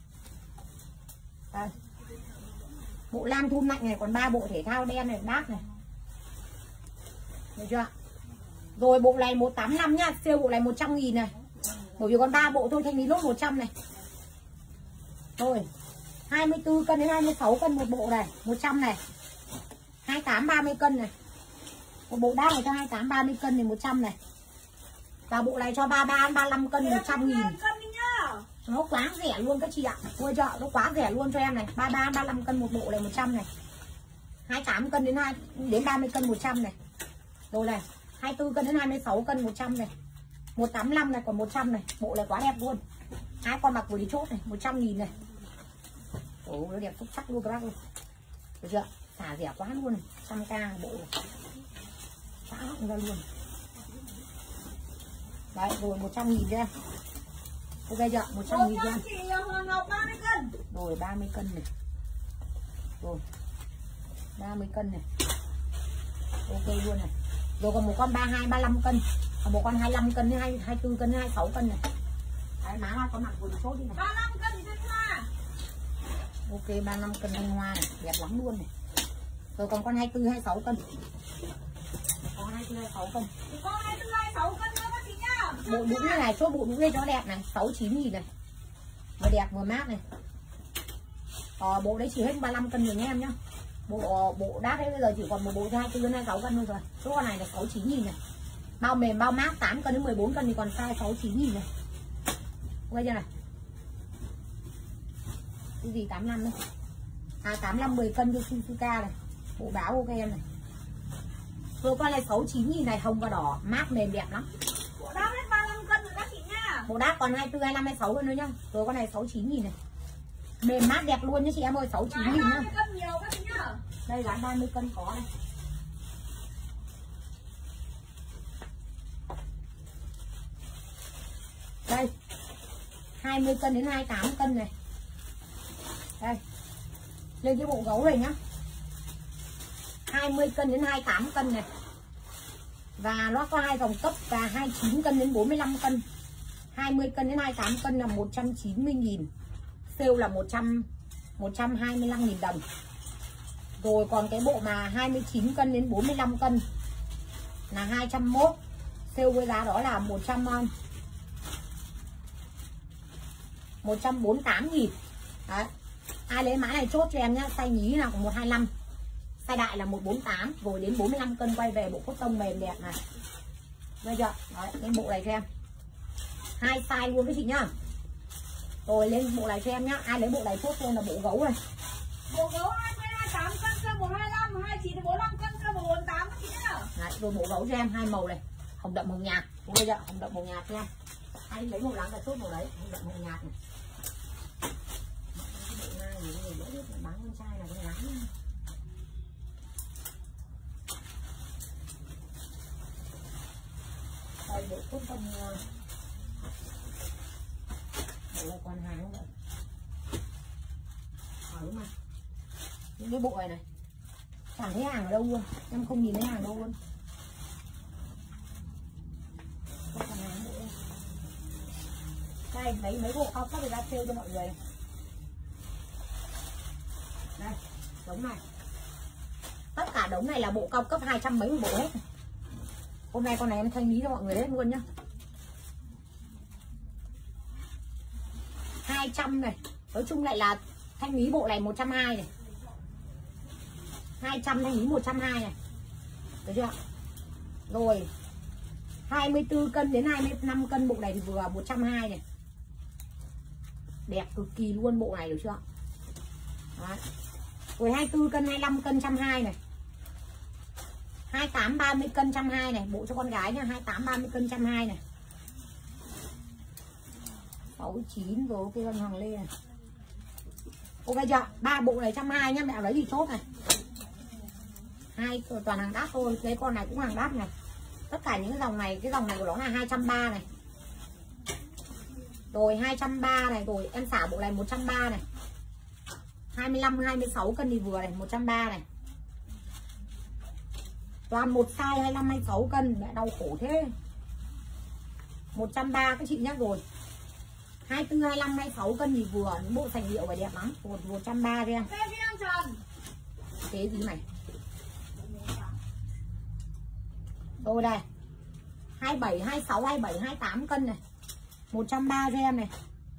Đây. Bộ lam thun lạnh này còn 3 bộ thể thao đen này, đát này. Được chưa? Rồi bộ này 185 nhá, sale bộ này 100.000 này. Bởi vì còn 3 bộ thôi, thanh lý lốt 100 này. Rồi 24 cân đến 26 cân một bộ này, 100 này. 28 30 cân này. Một bộ đát này cho 28 30 cân này 100 này. Và bộ này cho 33 35 cân 100.000. Nó quá rẻ luôn các chị ạ. Ôi chợ nó quá rẻ luôn cho em này. 33 35 cân một bộ này 100 này. 28 cân đến 30 cân 100 này. Rồi này, 24 cân đến 26 cân 100 này. 185 này còn 100 này. Bộ này quá đẹp luôn. Hai con mặc vừa đi chốt này, 100.000 này. Ồ, nó đẹp xuất sắc luôn các bác ơi. Được chưa? Xả rẻ quá luôn này. 100k bộ này. Xả họng ra luôn. Đấy, rồi 100.000 cho em. Ok chưa? 100.000 cho em. Rồi 30 cân này. Rồi 30 cân này. Ok luôn này. Rồi còn một con 32 35 cân. Còn một con 25 cân đến 24 cân đến 26 cân này. Đấy, má hoa có mặc vừa chốt đi này.
35 cân thì thanh hoa.
Ok 35 cân thanh hoa này, đẹp lắm luôn này. Rồi còn con 24 26 cân. Con 24 26 cân.
Con 24 26 cân nữa các chị nhá.
Bộ mũ này, chốt bộ mũ đây cho đẹp này, 69.000 này. Vừa đẹp vừa mát này. Bộ đấy chỉ hết 35 cân rồi nha em nhá. Bộ đát đấy bây giờ chỉ còn một bộ 24 26 cân thôi rồi. Số con này là 69.000 này. Bao mềm bao mát 8 cân đến 14 cân thì còn size 69.000 này. Ok chưa này? Cái gì 85 đấy. 85 10 cân cho Suzuka này. Bộ báo ok em này. Rồi con này 69.000 này, hồng và đỏ, mát mềm đẹp lắm.
Bộ đát hết 35 cân rồi các chị nha.
Bộ đát còn 24 25 26 cân nữa nhá. Rồi con này 69.000 này. Mềm mát đẹp luôn nhá chị em ơi, 69.000 nhá.
30 cân nhiều các chị nhá.
Đây gắn 30 cân có này. Đây 20 cân đến 28 cân này. Đây lên cái bộ gấu này nhá, 20 cân đến 28 cân này. Và nó có hai dòng cấp và 29 cân đến 45 cân, 20 cân đến 28 cân là 190.000. Sale là 125.000 đồng. Rồi còn cái bộ mà 29 cân đến 45 cân là 201. Sale với giá đó là 148.000. Đấy. Ai lấy mã này chốt cho em nhá. Size nhí là 125, size đại là 148. Rồi đến 45 cân quay về bộ cốt tông mềm đẹp này. Được chưa? Đấy, cái bộ này cho em 2 size luôn với chị nhá. Rồi lên bộ này cho em nhá. Ai lấy bộ này chốt luôn là bộ gấu này.
Bộ gấu 28 cân, cơ 125, 29 đến 45 cân, cơ 148 các chị nhá.
Đấy, rồi bộ gấu cho em 2 màu này, hồng đậm hồng nhạt. Được chưa? Hồng đậm hồng nhạt cho em. Ai lấy màu lắng là chốt màu đấy, hồng đậm hồng nhạt này. Bán con trai là con ngắn. Đây bộ cốt tông bộ này còn hàng không vậy? Đúng mà. Những cái bộ này chẳng thấy hàng ở đâu luôn, em không nhìn thấy hàng đâu luôn. Đây lấy mấy bộ cao cấp để ra sale cho mọi người. Đây đống này, tất cả đống này là bộ cao cấp 200 mấy một bộ hết. Hôm nay con này em thanh lý cho mọi người hết luôn nhá. 200 này, nói chung lại là thanh lý bộ này 120 này, 200 thanh lý 120 này, được chưa? Rồi 24 cân đến 25 cân bộ này thì vừa 120 này, đẹp cực kỳ luôn bộ này, được chưa? Đấy. Rồi 24 cân 25 cân 120 này, 28 30 cân 120 này, bộ cho con gái nha, 28 30 cân 120 này, 69 rồi cái con Hoàng Lê này. Ok chưa? 3 bộ này 120 nhá, mẹ lấy gì chốt này. Hai toàn hàng đắt thôi, cái con này cũng hàng đắt này. Tất cả những cái dòng này, cái dòng này của nó là 230 này. Rồi 230 này, rồi em xả bộ này 130 này. 25 26 cân thì vừa này, 130 này. Toàn một size 25 26 cân, mẹ đau khổ thế. 130 các chị nhắc rồi. 24 25 26 cân thì vừa, những bộ sành điệu và đẹp lắm. 130 em. Thế gì này. Rồi đây. 27 26 27 28 cân này. 130 cho em này.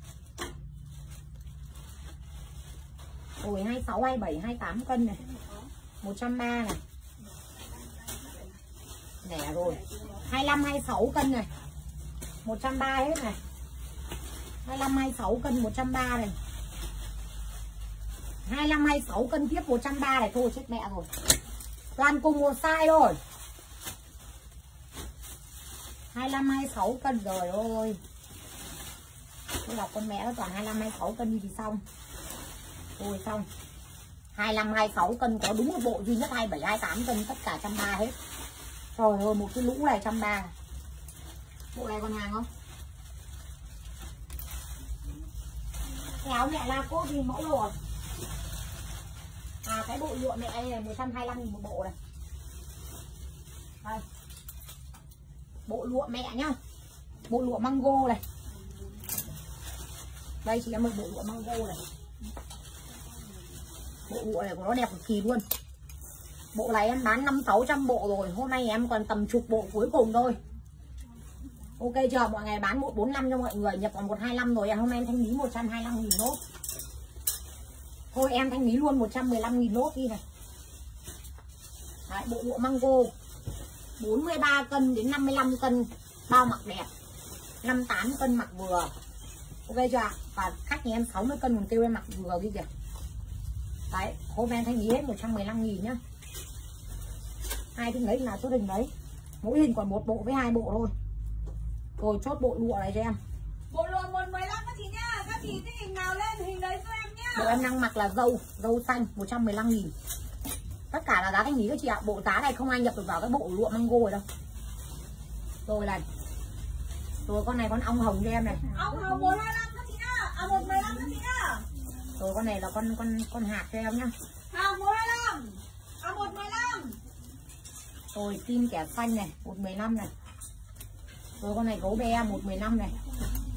Rồi 26 27 28 cân này. 130 này. Nẻ rồi. 25 26 cân này. 130 hết này. 25 26 cân 130 này. 25 26 cân tiếp 130 này, thôi chết mẹ rồi. Toàn cùng một size thôi. 25 26 cân rồi ôi. Tôi đọc con mẹ nó toàn 25 26 cân đi thì xong. Thôi xong. 25 26 cân có đúng một bộ duy nhất, 27 28 cân tất cả 130 hết. Trời ơi, một cái lũ này 130. Bộ này còn hàng không? Cái áo mẹ la cốt thì mẫu rồi. À cái bộ lụa mẹ đây này 125.000 một bộ này. Đây. Bộ lụa mẹ nhá. Bộ lụa mango này. Đây chị em ơi, bộ lụa mango này. Bộ lụa này của nó đẹp cực kỳ luôn. Bộ này em bán 500-600 bộ rồi. Hôm nay em còn tầm chục bộ cuối cùng thôi. Ok chưa? Mọi ngày bán 145 cho mọi người. Nhập vào 125 rồi. Hôm nay em thanh lý 125.000 nốt. Thôi em thanh lý luôn 115.000 nốt đi này. Đấy, bộ lụa mango 43 cân đến 55 cân. Bao mặc đẹp. 58 cân mặc vừa. Ok chưa? Và khách nhà em 60 cân còn kêu em mặc vừa kia kìa. Đấy, hôm em thanh lý hết 115.000 nhá. Hai cái đấy là số hình đấy. Mỗi hình còn một bộ với 2 bộ thôi. Rồi chốt bộ lụa này cho em.
Bộ lụa 115 các chị nhá. Các chị cái hình nào lên hình đấy cho em nhá.
Bộ em đang mặc là dâu xanh 115.000. Tất cả là giá thanh lý các chị ạ. Bộ giá này không ai nhập được vào cái bộ lụa mango rồi đâu. Rồi này. Rồi con này con ong hồng cho em này.
Ong hồng 125 các chị nhá. À 115 các chị nhá.
Rồi con này là con hạt cho em nhá.
Hồng 125. À 115.
Rồi tim kẻ xanh này 115 này. Rồi con này gấu be 115 này.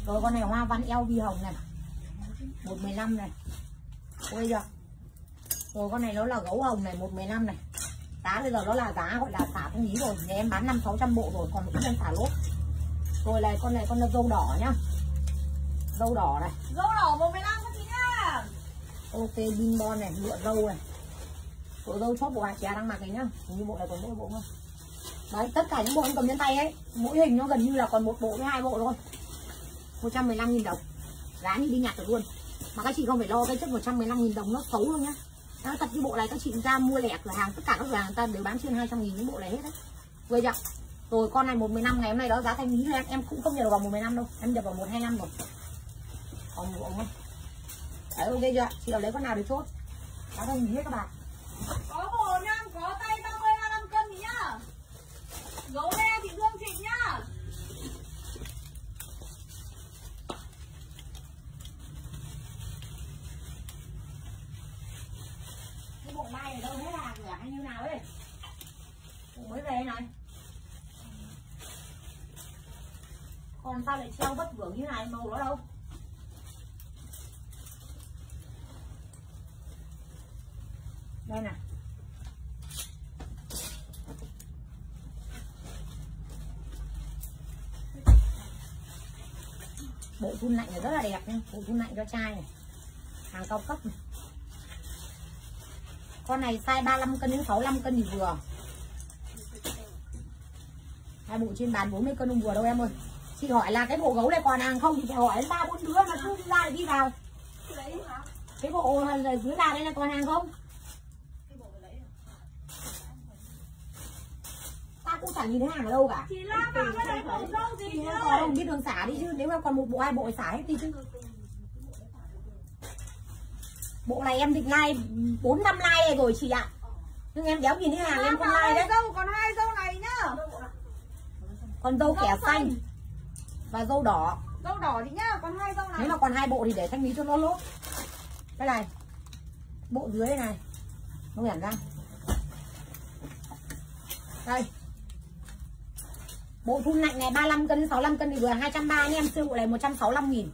Rồi con này hoa văn eo vi hồng này, 115 này. Ok chưa? Rồi con này nó là gấu hồng này, 115 này. Giá bây giờ nó là giá gọi là xả thanh lý rồi, nhà em bán 500-600 bộ rồi, còn một ít xả lốt. Rồi này con là dâu đỏ nhá. Dâu đỏ này.
Dâu đỏ 115 các chị nhá.
Ok, bin bon này, lụa dâu này. Lụa dâu chốt bộ hạt chè đang mặc này nhá. Như bộ này còn mỗi bộ không? Đấy, tất cả những bộ em cầm trên tay ấy, mỗi hình nó gần như là còn một bộ với 2 bộ thôi. 115.000 đồng. Giá như đi nhặt được luôn. Mà các chị không phải lo cái chất 115.000 đồng nó xấu đâu nhá. Đó, thật cái bộ này các chị ra mua lẻ cửa hàng, tất cả các cửa hàng người ta đều bán trên 200.000 những bộ này hết đấy. Vừa chưa? Rồi con này 115 ngày hôm nay đó giá thanh lý em cũng không nhập vào 115 đâu, em nhập vào 125 rồi. Còn một bộ không? Đấy, ok chưa? Chị nào lấy con nào để chốt. Giá thanh lý hết các bạn.
Có bộ nam có tay 30-35 cân thì nhá. Gấu đen chị Dương Trịnh nhá.
Cái bộ mai này đâu hết hàng rồi hay như nào ấy? Bộ mới về này. Còn sao lại treo bất vưởng như này, màu đó đâu? Đây nè. Bộ thun lạnh này rất là đẹp nhá, bộ thun lạnh cho trai này. Hàng cao cấp này. Con này size 35 cân đến 65 cân thì vừa. Hai bộ trên bàn 40 cân không vừa đâu em ơi. Chị hỏi là cái bộ gấu này còn hàng không thì phải hỏi đến 3-4 đứa mà cứ đi ra để đi vào. Cái bộ dưới bàn đây là còn hàng không? Ta cũng chẳng nhìn thấy hàng ở đâu cả.
Chị La vào cái đấy không đâu gì
chị còn không biết đường xả đi chứ, nếu mà còn một bộ 2 bộ thì xả hết đi chứ. Bộ này em định like 400 like này rồi chị ạ. Nhưng em đéo nhìn thấy hàng em không like đấy.
Dâu còn 2 dâu này nhá.
Còn dâu kẻ xanh và dâu đỏ.
Dâu đỏ thì nhá, còn 2 dâu này.
Nếu mà còn 2 bộ thì để thanh lý cho nó lốt. Cái này. Bộ dưới đây này. Nó hẳn ra. Đây. Bộ thun lạnh này 35 cân đến 65 cân thì vừa 230 anh em, siêu bộ này 165.000.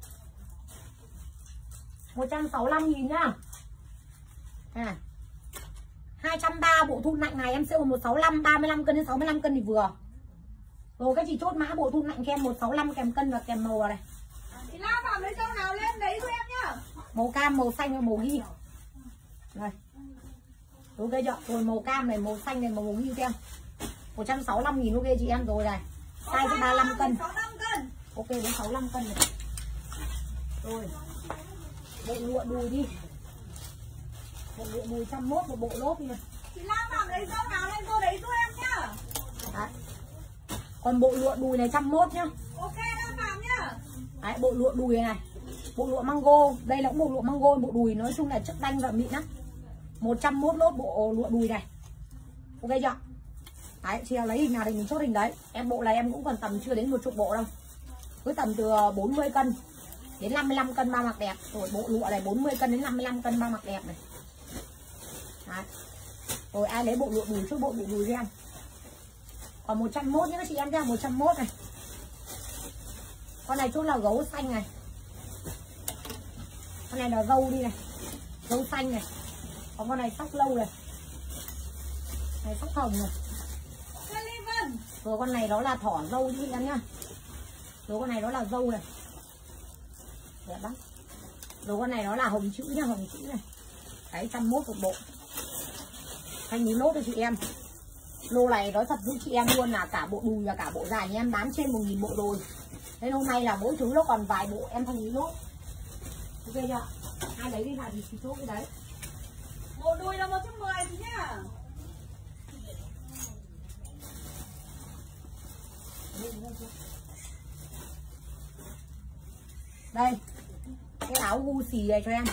165.000 nhá. Đây này. 230 bộ thun lạnh này em siêu 165, 35 cân đến 65 cân thì vừa. Rồi các chị chốt mã bộ thun lạnh kèm 165 kèm cân và kèm màu này.
Chị La vào lấy dâu nào lên đấy cho em nhá.
Màu cam, màu xanh và màu ghi. Đây. Ok chưa? Rồi màu cam này, màu xanh này, màu ghi cho em. 165.000 ok chị em rồi này. Size cho 35 cân.
65 cân.
Ok đến 65 cân này. Rồi. Bộ lụa đùi đi. Bộ lụa đùi 101 một bộ lốp đi này.
Chị La vào lấy dâu nào lên cô đấy giúp em nhá.
Đấy. Còn bộ lụa đùi này 101 nhá.
Ok đã Phạm nhá.
Đấy, bộ lụa đùi này. Bộ lụa mango, đây là cũng bộ lụa mango, bộ đùi nói chung là chất đanh và mịn á. 101 lốt bộ lụa đùi này. Ok chưa? Đấy, chị nào lấy hình nào thì mình chốt hình đấy. Em bộ này em cũng còn tầm chưa đến 10 bộ đâu. Cứ tầm từ 40 cân đến 55 cân bao mặc đẹp. Rồi bộ lụa này 40 cân đến 55 cân bao mặc đẹp này. Đấy. Rồi ai lấy bộ lụa đùi chốt bộ đùi cho em. Còn 101 nhé các chị em ra 101 này. Con này chốt là gấu xanh này. Con này là dâu đi này. Dâu xanh này. Còn con này sóc lâu này. Này sóc hồng này. Rồi con này nó là thỏ dâu đi em nhá. Rồi con này nó là dâu này. Đẹp lắm. Rồi con này nó là hồng chữ nhá, hồng chữ này. Đấy 101 một bộ. Thanh lý nốt cho chị em. Lô này nói thật với chị em luôn là cả bộ đùi và cả bộ dài em bán trên 1000 bộ rồi. Nên hôm nay là mỗi thứ nó còn vài bộ em thanh lý nốt. Ok chưa? Ai lấy đi lại thì chốt cái đấy.
Bộ đùi là 110 thì nhá.
Đây. Cái áo Gucci này cho em.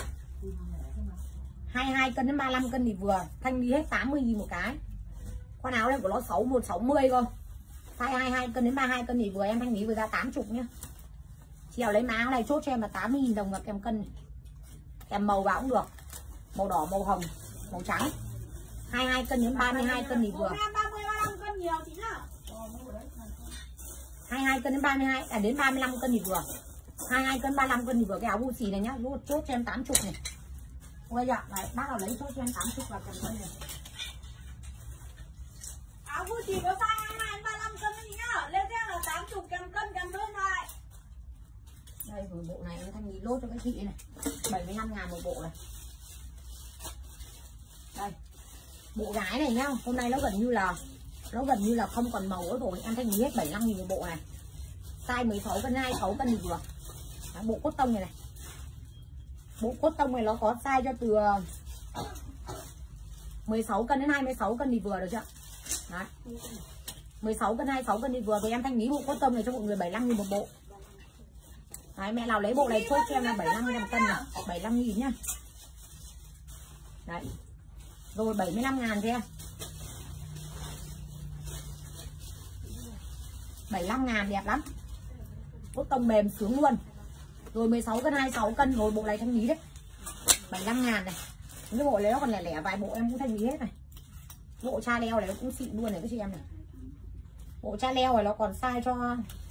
22 cân đến 35 cân thì vừa. Thanh lý hết 80.000 một cái. Con áo này của nó 6160 cơ. Size 22 cân đến 32 cân thì vừa em thanh lý với giá 80 nhá. Chị nào lấy má áo này chốt cho em là 80.000 đồng và kèm cân. Kèm màu vào cũng được. Màu đỏ, màu hồng, màu trắng. 22 cân đến 32 cân thì vừa.
30-35 cân nhiều chị nhá.
22 cân đến 32 đến 35 cân thì vừa. 22 cân 35 cân thì vừa cái áo bu xì này nhá, chốt cho em 80 này. Bây giờ đấy, bác nào lấy chốt cho em 80 và cầm cân này.
Áo bu xì có size 22 đến 35 cân đấy nhá. Lên theo là 80 kèm cân kèm đơn thôi.
Đây rồi bộ này em Thanh Lý lốt cho các chị này. 75.000 một bộ này. Đây. Bộ gái này nhá, hôm nay nó gần như là không còn màu nữa rồi, em Thanh Lý hết 75.000 một bộ này. Size 16 cân 26 cân thì vừa. Đấy, bộ cốt tông này này. Bộ cốt tông này nó có size cho từ 16 cân đến 26 cân thì vừa được chưa? Đấy. 16 cân 26 cân thì vừa, thì em Thanh Lý bộ cốt tông này cho mọi người 75.000 một bộ. Đấy, mẹ nào lấy bộ này chốt cho em là 75.000 cân này, 75.000 nhá. Đấy. Rồi 75.000 cho em. 75.000 đẹp lắm. Cốt tông mềm sướng luôn. Rồi 16 cân 26 cân rồi bộ này Thanh Lý đấy. 75.000 này. Cái bộ này nó còn lẻ lẻ vài bộ em cũng Thanh Lý hết này. Bộ cha leo này nó cũng xịn luôn này các chị em này. Bộ cha leo này nó còn size cho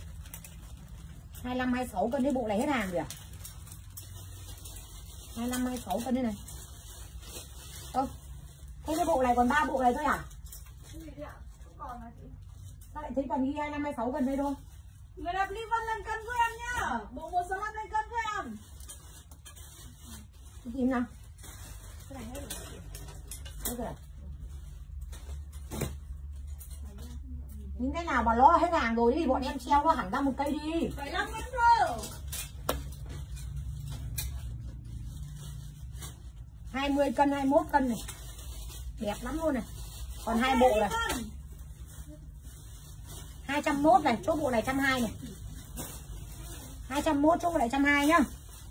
25 26 cân, đấy bộ này hết hàng rồi à? 25 26 cân đây này. Ơ. Thế cái bộ này còn 3 bộ này thôi à? Sao lại thấy còn ghi 25 26 cân đây thôi?
Người đẹp Ly Vân lên cân với em nhá. Bộ 165 lên cân với em.
Cái gì nào? Cái này hết rồi. Những cái nào mà nó hết hàng rồi thì bọn em treo nó hẳn ra một cây đi.
75 cân thôi.
20 cân 21 cân này. Đẹp lắm luôn này. Còn hai bộ này. 201 này, chỗ bộ này 120 này. 201 chỗ bộ này 120 nhá.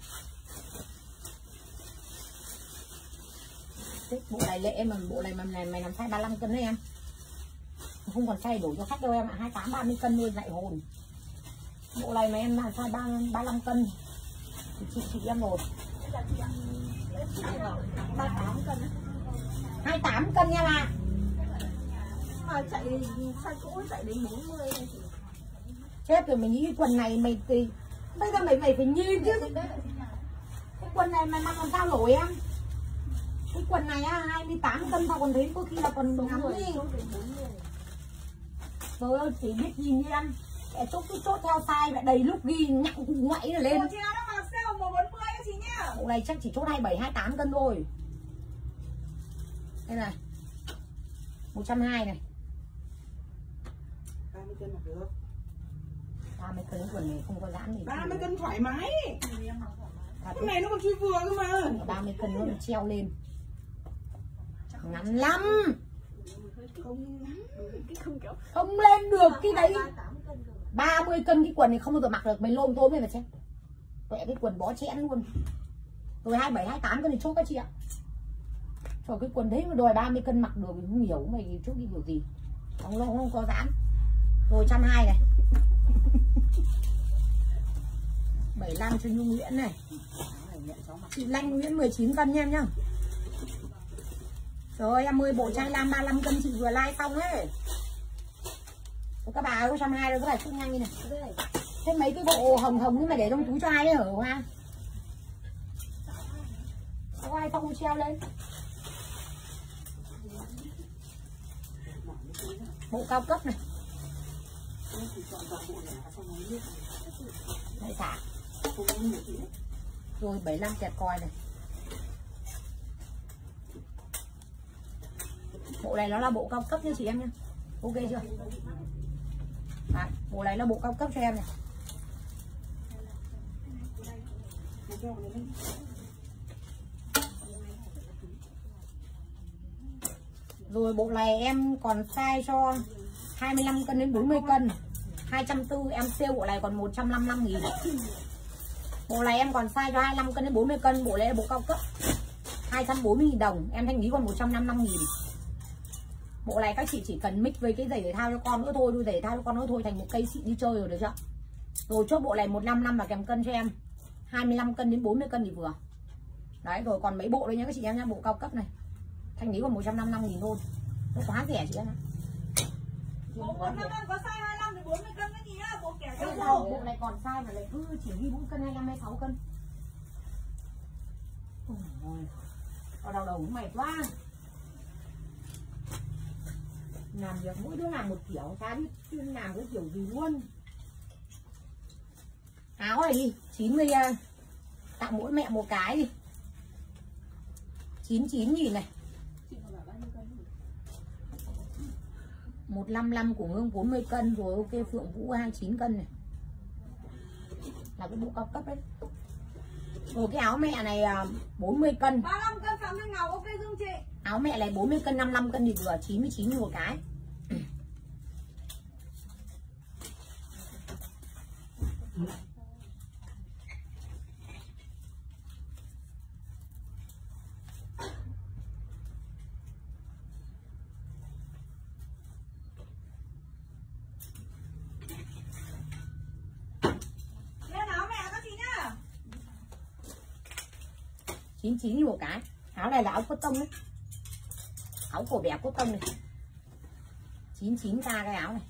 Thế, bộ này lệ mà bộ này mày làm size 35 cân đấy em. Không còn size đổi cho khách đâu em ạ, 28 30 cân luôn lại hồn. Bộ này mà em làm size 35 cân thì chị em rồi.
38 cân.
28 cân nha bà.
Mà chạy size cũ chạy đến 40 này chị.
Chết rồi, mình nghĩ cái quần này mày thì bây giờ mày phải nhìn chứ. Cái quần này mày mặc làm sao nổi em. Cái quần này á 28 cân tao còn thấy có khi là còn ngắn đi. Trời ơi, chỉ biết nhìn như em. Để chốt cái chốt theo size lại đầy lúc ghi nhặng ngoại rồi lên.
Bộ chị nào nó mặc sale 140 các chị nhá.
Bộ này chắc chỉ chốt 27 28 cân thôi. Đây này. 120 này.
30 cân mặc được.
30 cân quần này không có giãn gì.
30 cân thoải mái. Cái này nó còn chui vừa cơ mà.
30 cân nó treo lên. Ngắn lắm. Không lên được cái đấy. 30 cân cái quần này không bao giờ mặc được. Mày lôm tôm lên mà xem. Vẽ cái quần bó chẽn luôn. Rồi 27 28 cân thì chốt các chị ạ. Rồi cái quần đấy mà đòi 30 cân mặc được thì không hiểu mày chốt đi kiểu gì. Không có giãn. Rồi 120 này. 75 cho Nhung Nguyễn này. Chị Lanh Nguyễn 19 cân nha em nhá. Rồi em ơi, bộ chai lam 35 cân chị vừa like xong ấy. Các bà ơi, có 120 đâu, các bà chút nhanh đi này. Thế mấy cái bộ hồng hồng ấy mà để trong túi cho ai đấy hả Hoa? Có ai không treo lên. Bộ cao cấp này. Đây xả. Rồi 75 kẹt coi này. Bộ này nó là bộ cao cấp nha chị em nha. Ok chưa? À, bộ này là bộ cao cấp cho em này. Rồi bộ này em còn size cho 25 cân đến 40 cân 240, em sale bộ này còn 155.000. Bộ này em còn size cho 25 cân đến 40 cân. Bộ này là bộ cao cấp 240.000 đồng. Em Thanh Lý còn 155.000. Bộ này các chị chỉ cần mix với cái giày thể thao cho con nữa thôi. Đôi giày thể thao cho con nữa thôi thành một cây xịn đi chơi rồi, được chưa? Rồi chốt bộ này 155 và kèm cân cho em 25 cân đến 40 cân thì vừa. Đấy, rồi còn mấy bộ đấy nhá các chị em nhá. Bộ cao cấp này Thanh Lý còn 155.000 thôi. Nó quá rẻ chị em.
Bộ 455 có size 25 thì 40 cân cái gì á, bộ kẻ
Cái
trong
nào bộ này còn sai mà lại cứ chỉ ghi 4 cân 25 hay 6 cân. Ôi, có đau đầu cũng mệt quá. Làm việc mỗi đứa làm một kiểu, ta biết chứ làm cái kiểu gì luôn. Áo này đi 90, tặng mỗi mẹ một cái đi 99.000 này. 155 của Hương 40 cân rồi. Ok, Phượng Vũ 29 cân này, là cái bộ cao cấp đấy. Rồi cái áo mẹ này 40 cân
35 cân Phạm Thanh Ngọc. Ok Dương chị.
Áo mẹ này 40 cân 55 cân thì vừa 99 một cái.
Lên áo mẹ các chị nhá.
99 một cái. Áo này là áo cotton đấy, áo cổ bẻ cotton này, 99k cái áo này,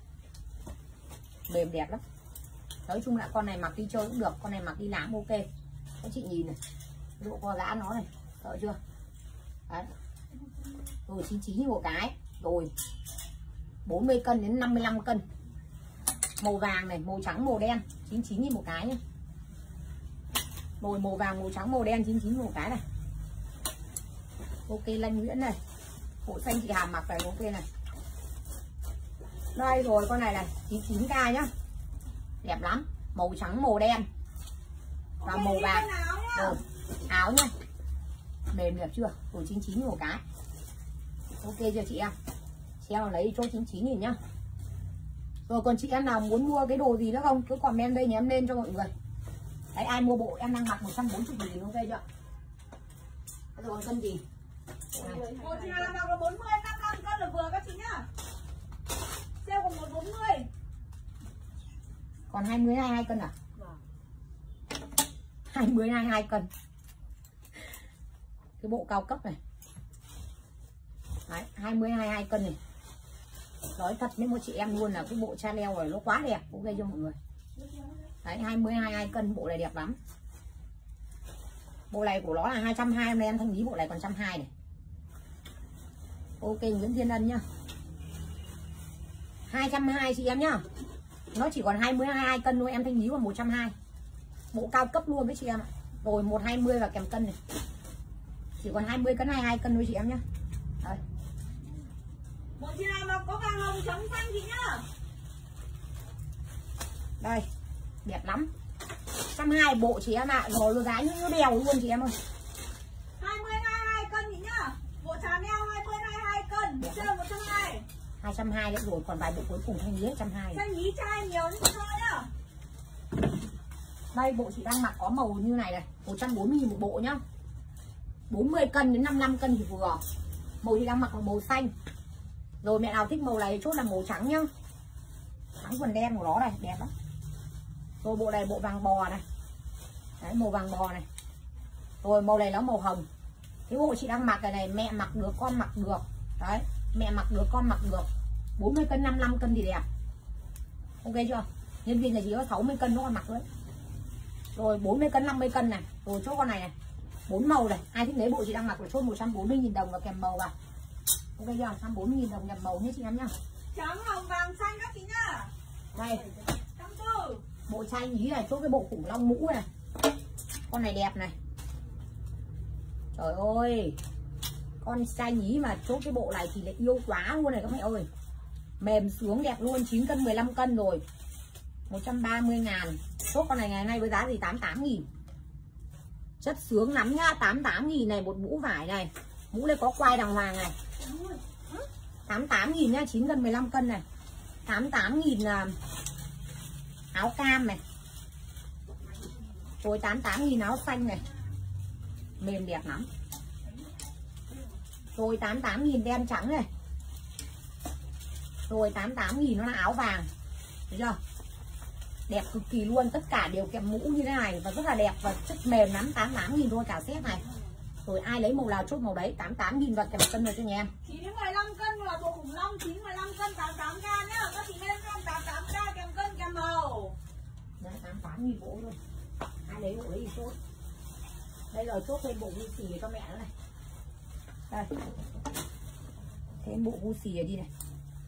mềm đẹp lắm. Nói chung là con này mặc đi chơi cũng được, con này mặc đi làm ok. Các chị nhìn này, độ co giãn nó này, sợ chưa? Đấy. Rồi 99 một cái. Rồi 40 cân đến 55 cân. Màu vàng này, màu trắng, màu đen 99 một cái nhá. Rồi màu vàng, màu trắng, màu đen 99 một cái này. Ok, Lanh Nguyễn này, bộ xanh chị Hàm mặc này ok này. Đây rồi con này này 99k nhá, đẹp lắm, màu trắng màu đen và
Ok,
màu vàng.
áo nhá.
Rồi áo nhá, mềm đẹp chưa? Rồi 99 một cái. Ok chưa chị em? Chị em lấy chỗ 99.000 nhá. Rồi còn chị em nào muốn mua cái đồ gì nữa không cứ comment đây nhé, em lên cho mọi người. Đấy, ai mua bộ em đang mặc 140.000 ok chưa? Rồi cân gì?
Bộ chị Hà mặc là 40, 55 cân là vừa các chị nhá. Sale còn 140.
Còn 20 22 cân à? 20 22 cân. Cái bộ cao cấp này. Đấy, 20 22 cân này. Nói thật với một chị em luôn là cái bộ Chanel này nó quá đẹp, ok cho mọi người. Đấy, 20 22 cân, bộ này đẹp lắm. Bộ này của nó là 220 này, em Thanh Lý bộ này còn 120 này. Ok Nguyễn Thiên Ân nhá. 220 chị em nhá. Nó chỉ còn 20 22 cân thôi, em Thanh Lý còn 120. Bộ cao cấp luôn với chị em ạ. Rồi 120 và kèm cân này. Chỉ còn 20 cân 22 cân thôi chị em nhá. Đây.
Bộ chị Hà mặc có vàng hồng chấm xanh chị nhá.
Đây, đẹp lắm. 120 bộ chị em ạ. Rồi giá như đèo luôn chị em ơi.
20 22 cân chị nhá. Bộ Chanel 20 22 cân, sale 120.
220 đấy rồi, còn vài bộ cuối cùng Thanh Lý 120.
Xanh nhí chai nhiều chứ thôi nhá.
Đây bộ chị đang mặc có màu như này này, 140.000 một bộ nhá. 40 cân đến 55 cân thì vừa. Màu chị đang mặc là màu xanh. Rồi mẹ nào thích màu này chốt là màu trắng nhá. Trắng quần đen của nó này, đẹp lắm. Rồi bộ này bộ vàng bò này. Đấy, màu vàng bò này. Rồi màu này nó màu hồng. Cái bộ chị đang mặc này mẹ mặc được, con mặc được. Đấy, mẹ mặc được, con mặc được. 40 cân 55 cân thì đẹp. Ok chưa? Nhân viên là chỉ có 60 cân nó còn mặc đấy. Rồi 40 cân 50 cân này. Rồi chốt con này này. 4 màu này, ai thích lấy bộ chị đang mặc của chốt 140.000 đồng và kèm màu vào. Ok chưa? 140.000 đồng kèm màu nhé chị em nhá.
Trắng hồng vàng xanh các chị nhá.
Đây.
140.
Bộ chai nhí này, chốt cái bộ khủng long mũ này. Con này đẹp này. Trời ơi. Con chai nhí mà chốt cái bộ này thì lại yêu quá luôn này các mẹ ơi. Mềm sướng đẹp luôn, 9 cân 15 cân rồi. 130.000. Chốt con này ngày nay với giá gì 88.000. Chất sướng lắm nhá, 88.000 này một mũ vải này. Mũ đây có quai đàng hoàng này. 88.000 nhá, 9 cân 15 cân này. 88.000 là áo cam này. Rồi 88.000 áo xanh này. Mềm đẹp lắm. Rồi 88.000 đen trắng này. Rồi 88.000 nó là áo vàng. Thấy chưa? Đẹp cực kỳ luôn, tất cả đều kèm mũ như thế này và rất là đẹp và chất mềm lắm. 88.000 thôi cả set này. Rồi ai lấy màu nào chốt màu đấy. 88.000 và kèm cân rồi cho nhà em.
9 đến 15 cân là bộ khủng long, 9 15 cân 88k
8.000 bộ thôi. Ai lấy bộ đấy thì chốt. Đây là chốt thêm bộ gu xì cho mẹ nữa này. Đây. Thêm bộ gu xì đi này.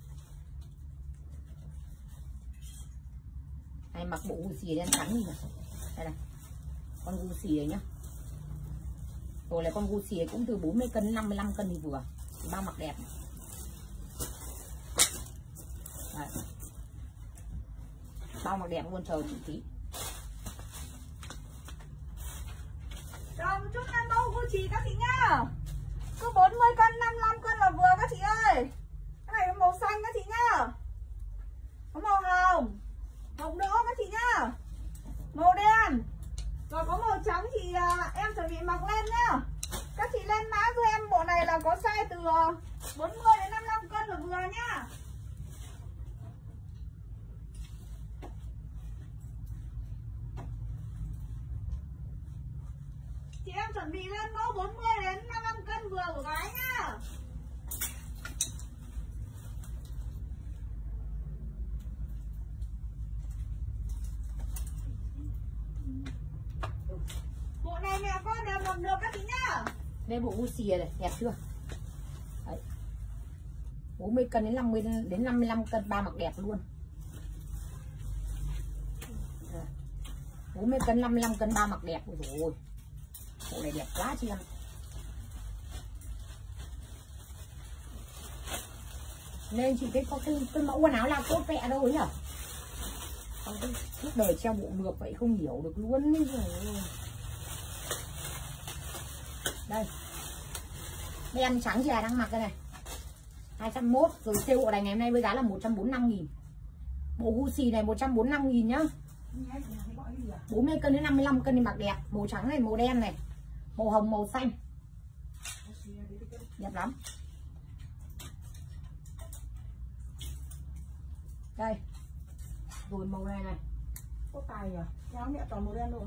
Này mặc bộ gu xì đen trắng gì này. Đây này. Con gu xì này nhá. Rồi là con gu xì cũng từ 40 cân 55 cân thì vừa. Thì bao mặc đẹp. Đấy. Bao mặc đẹp luôn, chờ chị tí.
Rồi một chút ăn mẫu Gucci các chị nhá. Cứ 40 cân 55 cân là vừa các chị ơi. Cái này màu xanh các chị nhá. Có màu hồng, hồng đỗ các chị nhá. Màu đen. Rồi có màu trắng thì em chuẩn bị mặc lên nhá. Các chị lên mã cho em bộ này là có size từ 40 đến 55 cân là vừa nhá. Chị em chuẩn bị lên mẫu 40 đến 55 cân vừa của gái nhá. Bộ này mẹ con đều mặc được các chị nhá.
Đây bộ gu xì này, đẹp chưa? Đấy. 40 cân đến 50 đến 55 cân ba mặc đẹp luôn. 40 cân 55 cân ba mặc đẹp rồi. Bộ này đẹp quá chị em. Nên chị thấy có cái mẫu quần áo là cốt vẹ đâu ấy nhở? Suốt đời treo bộ ngược vậy không hiểu được luôn ấy rồi. Đây. Đen trắng chị đang mặc cái này 201. Rồi sale bộ này ngày hôm nay với giá là 145.000. Bộ Gucci này 145.000 nhá. 40 cân đến 55 cân thì mặc đẹp. Màu trắng này, màu đen này, màu hồng, màu xanh. Đẹp lắm. Đây. Rồi màu này này.
Có tài à? Kéo mẹ toàn màu đen rồi.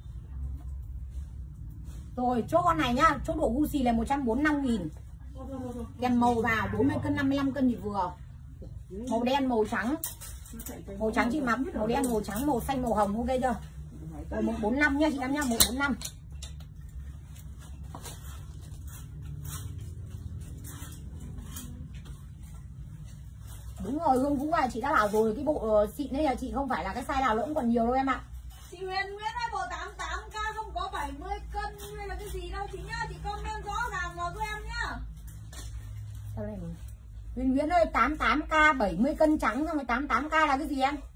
Rồi chốt con này nhá. Chốt bộ Gucci là 145.000. Kèm màu vào 40 cân 55 cân thì vừa. Màu đen, màu trắng. Màu trắng chị mặc, màu đen, màu trắng, màu xanh, màu hồng, ok chưa? Rồi 145 nhá chị em nhá, 145. Đúng rồi, Hương Vũ à, chị đã bảo rồi, cái bộ xịn đây là chị không phải là cái size nào nữa cũng còn nhiều đâu em ạ.
Chị Huyền Nguyễn ơi, bộ 88k không có 70 cân hay là cái gì đâu chị nhá, chị comment rõ ràng vào cho em nhá.
Sao đây mình? Huyền Nguyễn ơi, 88k 70 cân trắng xong rồi 88k là cái gì em?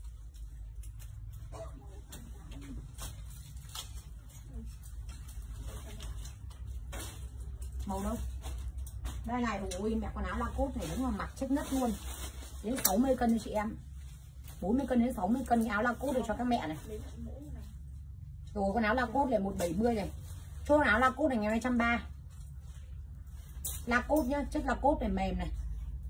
Màu đâu? Đây này, ôi mẹ quần áo Lacoste này đúng là mặc chất nất luôn. Đến 60 cân cho chị em. 40 cân đến 60 cân cái áo Lacoste để cho các mẹ này. Rồi con áo Lacoste này 170 này. Cho áo Lacoste này ngày 230. Lacoste nhá, chất Lacoste này mềm này.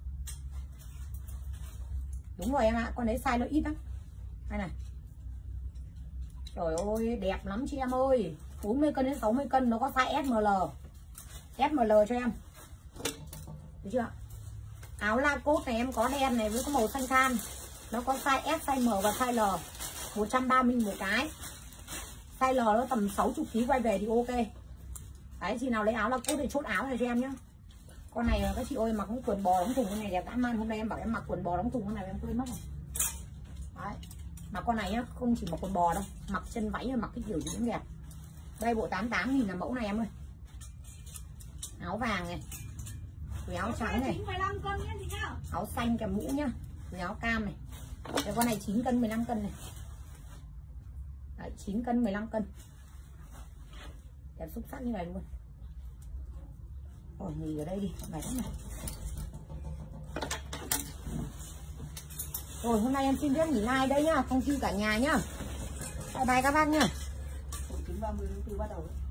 Đúng rồi em ạ, con đấy size nó ít lắm. Đây này. Trời ơi, đẹp lắm chị em ơi. 40 cân đến 60 cân nó có size SML. SML cho em. Được chưa? Áo Lacoste này em có đen này với có màu xanh than. Nó có size S, size M và size L. 130 một cái. Size L nó tầm 60 kg quay về thì ok. Đấy, chị nào lấy áo Lacoste thì chốt áo này cho em nhá. Con này các chị ơi mặc cái quần bò đóng thùng con này đẹp dã man. Hôm nay em bảo em mặc quần bò đóng thùng con này em quên mất rồi. Đấy. Mà con này nhá, không chỉ mặc quần bò đâu, mặc chân váy mặc cái kiểu gì cũng đẹp. Đây bộ 88.000 là mẫu này em ơi. Áo vàng này. Rồi áo trắng này.
15 cân nhá chị nhá.
Áo xanh kèm mũ nhá. Rồi áo cam này. Cái con này 9 cân 15 cân này. Đấy, 9 cân 15 cân. Đẹp xúc sắc như này luôn. Ôi nghỉ ở đây đi, mệt lắm này. Rồi hôm nay em xin phép nghỉ like đây nhá, không kêu cả nhà nhá. Bye bye các bác nhá.
30 tháng 4 bắt đầu.